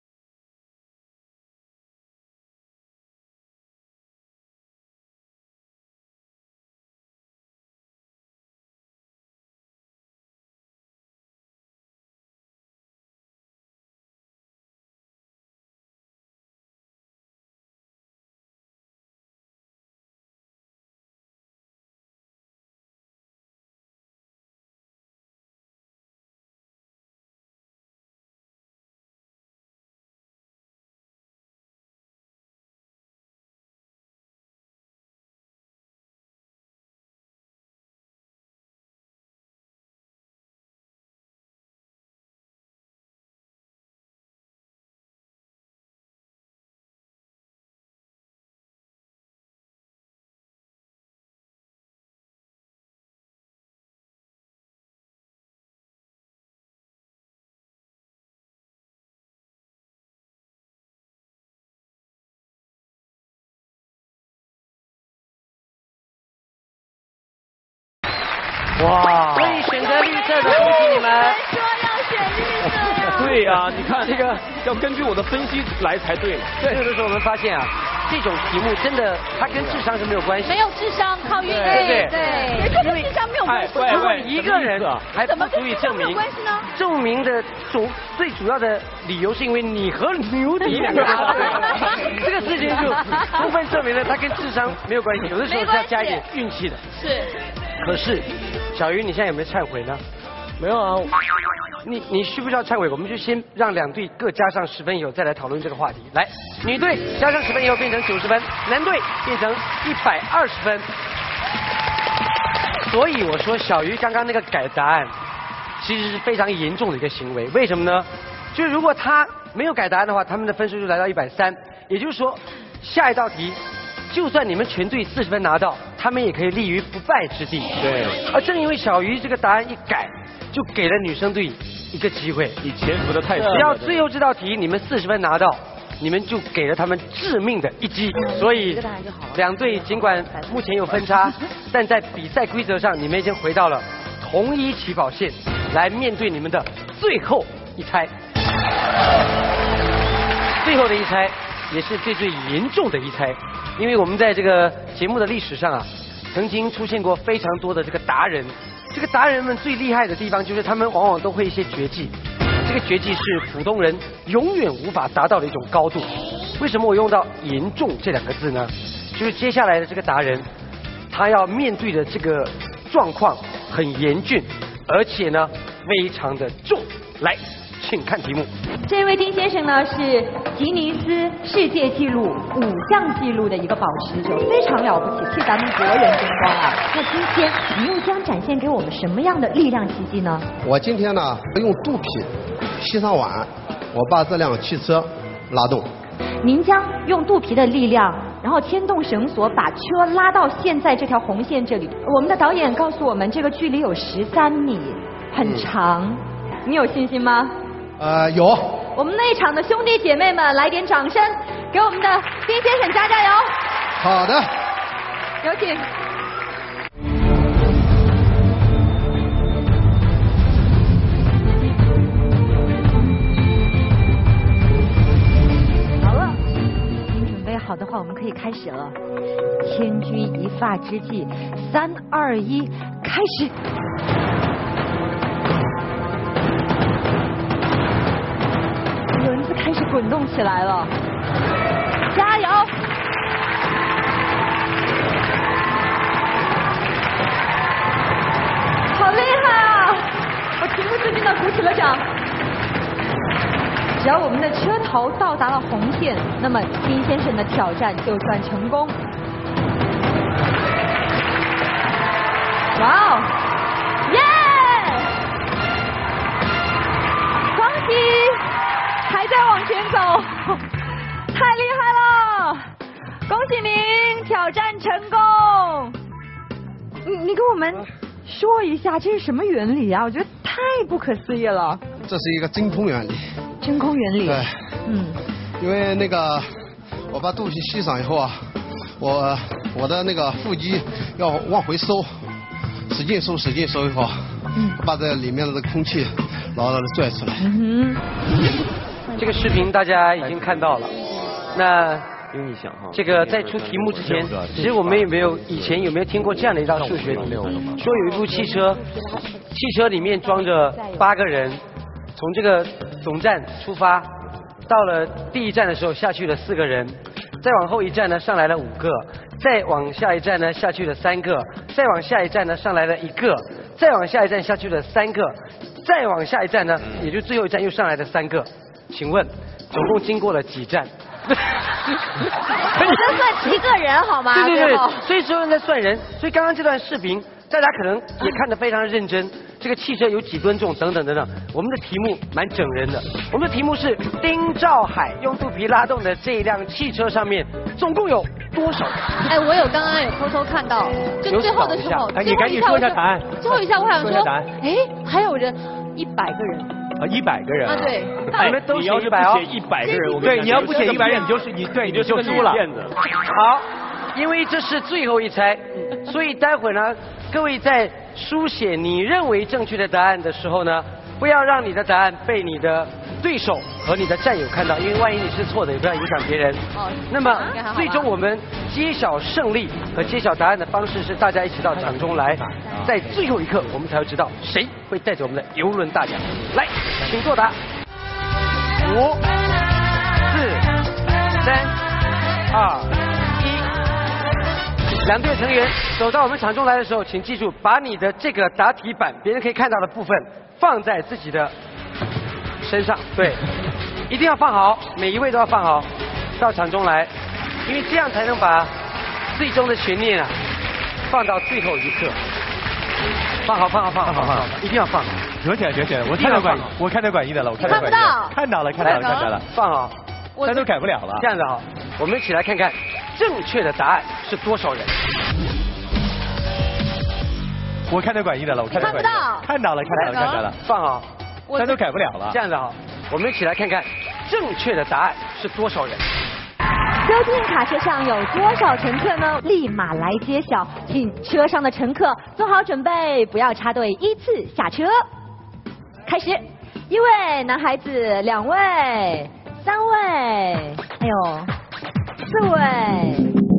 [SPEAKER 1] 哇！所以选择绿色的，恭喜你们。
[SPEAKER 8] 说要选绿色。
[SPEAKER 6] 对呀、啊，你看这个要根据我的分析来才对。
[SPEAKER 1] 对，有的时候我们发现啊，这种题目真的它跟智商是没有关系。
[SPEAKER 8] 没有智商，靠运气。
[SPEAKER 1] 对
[SPEAKER 8] 对，
[SPEAKER 14] 这跟智商没有关系。
[SPEAKER 1] 如果一个人还不足以证明，
[SPEAKER 14] 关系呢？
[SPEAKER 1] 证明的主最主要的理由是因为你和牛迪两个答对，这个事情就充分证明了它跟智商没有关系。有的时候是要加一点运气的。
[SPEAKER 8] 是。
[SPEAKER 1] 可是，小鱼，你现在有没有忏悔呢？
[SPEAKER 13] 没有啊。
[SPEAKER 1] 你你需不需要忏悔？我们就先让两队各加上十分以后，再来讨论这个话题。来，女队加上十分以后变成九十分，男队变成一百二十分。所以我说，小鱼刚刚那个改答案，其实是非常严重的一个行为。为什么呢？就是如果他没有改答案的话，他们的分数就来到一百三。也就是说，下一道题，就算你们全队四十分拿到，他们也可以立于不败之地。
[SPEAKER 6] 对。
[SPEAKER 1] 而正因为小鱼这个答案一改，就给了女生队一个机会。
[SPEAKER 6] 你潜伏的太深。
[SPEAKER 1] 只要最后这道题你们四十分拿到，你们就给了他们致命的一击。所以两队尽管目前有分差，但在比赛规则上，你们已经回到了同一起跑线，来面对你们的最后一猜。最后的一猜也是最最严重的一猜，因为我们在这个节目的历史上啊，曾经出现过非常多的这个达人。这个达人们最厉害的地方就是他们往往都会一些绝技，这个绝技是普通人永远无法达到的一种高度。为什么我用到严重这两个字呢？ 就是接下来的这个达人，他要面对的这个状况很严峻，而且呢非常的重。来，请看题目。
[SPEAKER 18] 这位丁先生呢是吉尼斯世界纪录五项纪录的一个保持者，非常了不起，替咱们国人争光啊！那今天你又将展现给我们什么样的力量奇迹呢？
[SPEAKER 19] 我今天呢用肚皮吸上碗，我把这辆汽车拉动。
[SPEAKER 18] 您将用肚皮的力量，然后牵动绳索，把车拉到现在这条红线这里。我们的导演告诉我们，这个距离有十三米，很长。嗯、你有信心吗？
[SPEAKER 19] 呃，有。
[SPEAKER 18] 我们内场的兄弟姐妹们，来点掌声，给我们的丁先生加加油！
[SPEAKER 19] 好的，
[SPEAKER 18] 有请。好了，您准备好的话，我们可以开始了。千钧一发之际，三二一，开始！轮子开始滚动起来了，加油！好厉害啊！我情不自禁地鼓起了掌。只要我们的车头到达了红线，那么丁先生的挑战就算成功。哇哦！耶！恭喜！还在往前走，太厉害了！恭喜您挑战成功。你你跟我们说一下这是什么原理啊？我觉得太不可思议了。
[SPEAKER 19] 这是一个真空原理。
[SPEAKER 18] 真空原理。
[SPEAKER 19] 对。
[SPEAKER 18] 嗯。
[SPEAKER 19] 因为那个我把肚皮吸上以后啊，我我的那个腹肌要往回收，使劲收使劲收以后，嗯，把这里面的这个空气牢牢的拽出来。
[SPEAKER 18] 嗯哼。
[SPEAKER 1] 这个视频大家已经看到了，那
[SPEAKER 6] 有你想哈，
[SPEAKER 1] 这个在出题目之前，其实我们有没有以前有没有听过这样的一道数学题？说有一部汽车，汽车里面装着八个人，从这个总站出发，到了第一站的时候下去了四个人，再往后一站呢上来了五个，再往下一站呢下去了三个，再往下一站呢上来了一个，再往下一站下去了三个，再往下一站呢，也就最后一站又上来了三个。请问，总共经过了几站？
[SPEAKER 2] 我这算几个人好吗？
[SPEAKER 1] 对对对，所以所有人在算人。所以刚刚这段视频，大家可能也看得非常认真。这个汽车有几吨重，等等等等。我们的题目蛮整人的。我们的题目是丁兆海用肚皮拉动的这一辆汽车上面总共有多少人？
[SPEAKER 8] 哎，我有刚刚有偷偷看到，就最后的时候，
[SPEAKER 3] 哎，你赶紧说一下答案。
[SPEAKER 8] 最后一下我想说，哎，还有人一百个人。
[SPEAKER 3] 啊，一百个人
[SPEAKER 8] 啊，对，
[SPEAKER 1] 你们都
[SPEAKER 6] 写一百哦，一百个人，我
[SPEAKER 3] 对，你要不写一百人，你就是你对，你就输了。
[SPEAKER 1] 好，因为这是最后一猜，所以待会儿呢，各位在书写你认为正确的答案的时候呢，不要让你的答案被你的对手和你的战友看到，因为万一你是错的，也不要影响别人。哦。那么最终我们揭晓胜利和揭晓答案的方式是大家一起到场中来，在最后一刻我们才会知道谁会带着我们的游轮大奖。来，请作答。五、四、三、二、一。两队成员走到我们场中来的时候，请记住把你的这个答题板，别人可以看到的部分放在自己的身上，对，一定要放好，每一位都要放好，到场中来，因为这样才能把最终的悬念啊放到最后一刻。放好，放好，放好，放好，一定要放好。
[SPEAKER 3] 折起来，折起来，我看到管，我看到管一的了，我看到管一的，看到了，看到了，看到了，
[SPEAKER 1] 放好，
[SPEAKER 3] 但都改不了了。
[SPEAKER 1] 这样子好，我们一起来看看正确的答案是多少人。
[SPEAKER 3] 我看到管一的了，我看到管一的，看到了，看到了，看到了，
[SPEAKER 1] 放好。
[SPEAKER 3] 但都改不了了。
[SPEAKER 1] 这样子好，我们一起来看看正确的答案是多少人。
[SPEAKER 18] 究竟卡车上有多少乘客呢？立马来揭晓，请车上的乘客做好准备，不要插队，依次下车。开始，一位男孩子，两位，三位，哎呦，四位。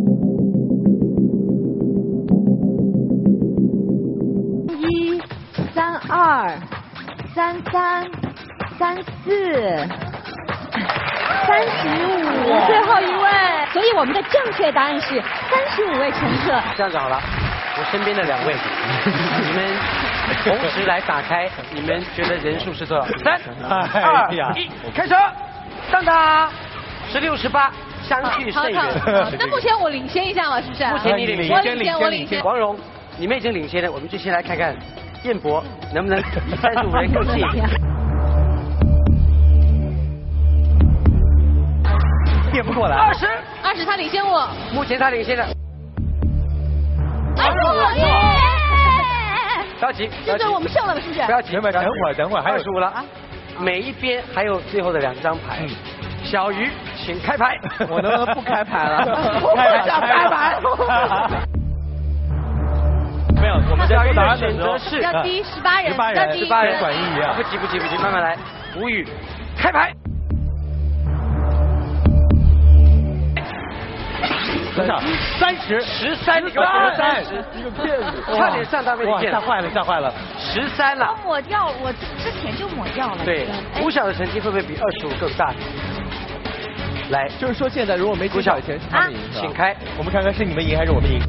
[SPEAKER 18] 一、三二、三三、三四、三十五，最后一位。 所以我们的正确答案是三十五位乘客。
[SPEAKER 1] 这样子好了，我身边的两位，你们同时来打开，你们觉得人数是多少？三、二、一，开车！当当，十六、十八，相距甚远。
[SPEAKER 8] 那目前我领先一下嘛，是不是？
[SPEAKER 1] 目前你领
[SPEAKER 8] 先，我领先，我领先。
[SPEAKER 1] 黄蓉，你们已经领先了，我们就先来看看彦博能不能离三十五人更近。
[SPEAKER 3] 变不过来。
[SPEAKER 1] 二十，
[SPEAKER 8] 二十，他领先我。
[SPEAKER 1] 目前他领先了。
[SPEAKER 8] 二十五，
[SPEAKER 1] 不要急，
[SPEAKER 18] 这是我们胜了，是不是？
[SPEAKER 1] 不要急，
[SPEAKER 3] 等会儿，等会儿，等会儿，还有
[SPEAKER 1] 二十五了啊！每一边还有最后的两张牌。小鱼，请开牌。
[SPEAKER 4] 我能不能不开牌了？
[SPEAKER 1] 我不想开牌。
[SPEAKER 6] 没有，我们在做答案的时候
[SPEAKER 8] 是要低十八人，
[SPEAKER 3] 十八人，
[SPEAKER 1] 十八人
[SPEAKER 3] 转移啊！
[SPEAKER 1] 不急不急不急，慢慢来。吴宇，开牌。
[SPEAKER 3] 多少？三十，
[SPEAKER 1] 十三，你给我十三，
[SPEAKER 3] 一个骗子，
[SPEAKER 1] 差点上当被你骗
[SPEAKER 3] 了，吓坏了，吓坏了，
[SPEAKER 1] 十三了。
[SPEAKER 2] 我抹掉，我之前就抹掉了。
[SPEAKER 1] 对，吴晓的成绩会不会比二十五更大？来，
[SPEAKER 4] 就是说现在如果没揭晓以前是他们赢，
[SPEAKER 1] 请开，
[SPEAKER 3] 我们看看是你们赢还是我们赢。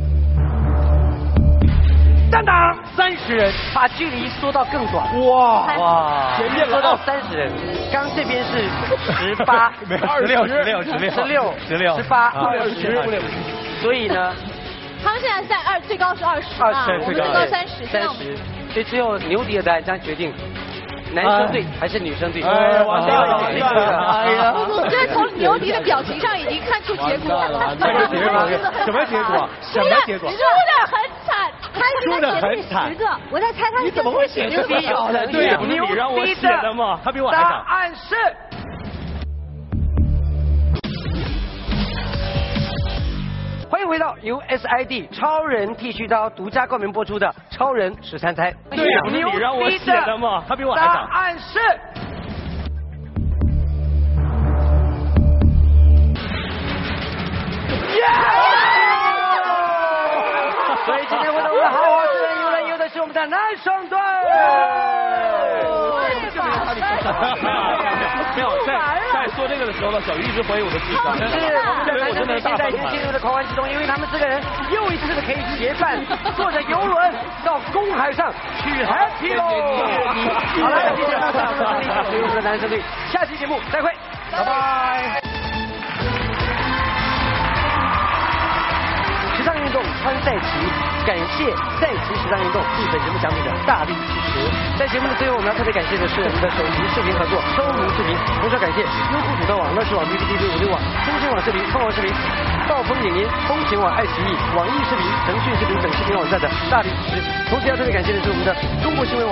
[SPEAKER 1] 当当，
[SPEAKER 3] 三十人，
[SPEAKER 1] 把距离缩到更短。
[SPEAKER 3] 哇
[SPEAKER 1] 哇，前面缩到三十人，刚这边是十八，
[SPEAKER 3] 十六，十六，十六，
[SPEAKER 1] 十六，
[SPEAKER 3] 十六，
[SPEAKER 1] 十八，
[SPEAKER 3] 二十，
[SPEAKER 1] 所以呢，
[SPEAKER 8] 他们现在在二，最高是二十，
[SPEAKER 1] 二十，
[SPEAKER 8] 最高三十，
[SPEAKER 1] 三十，所以只有牛迪的答案将决定。男生队还是女生队？
[SPEAKER 3] 哎呀，完蛋了！
[SPEAKER 8] 哎呀，我觉得从牛迪的表情上已经看出结果了。
[SPEAKER 3] 什么结果？什么结果？什么结果？
[SPEAKER 8] 输的很惨，
[SPEAKER 3] 输的很惨。
[SPEAKER 18] 十个，我在猜他。
[SPEAKER 3] 你怎么会写
[SPEAKER 1] 牛迪有的？
[SPEAKER 3] 对呀，
[SPEAKER 6] 你让我写的嘛，
[SPEAKER 3] 他比我还惨。
[SPEAKER 1] 答案是。欢迎回到由 S I D 超人剃须刀独家冠名播出的《超人十三猜》。
[SPEAKER 6] 对呀，你让我写的嘛，
[SPEAKER 3] 他比我还惨。
[SPEAKER 1] 答案是。耶！所以今天活动的豪华四人游人游的是我们的男生队。
[SPEAKER 6] 没有，在在说这个的时候呢，小鱼一直怀疑我的智商，
[SPEAKER 1] 所以我真的现在已经进入了狂欢之中，因为他们四个人又一次的可以结伴，坐着游轮到公海上去 happy 喽！好了，谢谢大家，我是我们的男生队，下期节目再会，拜拜。时尚运动穿赛旗，感谢赛旗时尚运动对本节目奖品的大力支持。在节目的最后，我们要特别感谢的是我们的首席视频合作收明视频，同时感谢优酷土豆网、乐视网、B B T V 五六网、中新网视频、凤凰视频、暴风影音、风行网、爱奇艺、网易视频、腾讯视频等视频网站的大力支持。同时要特别感谢的是我们的中国新闻网。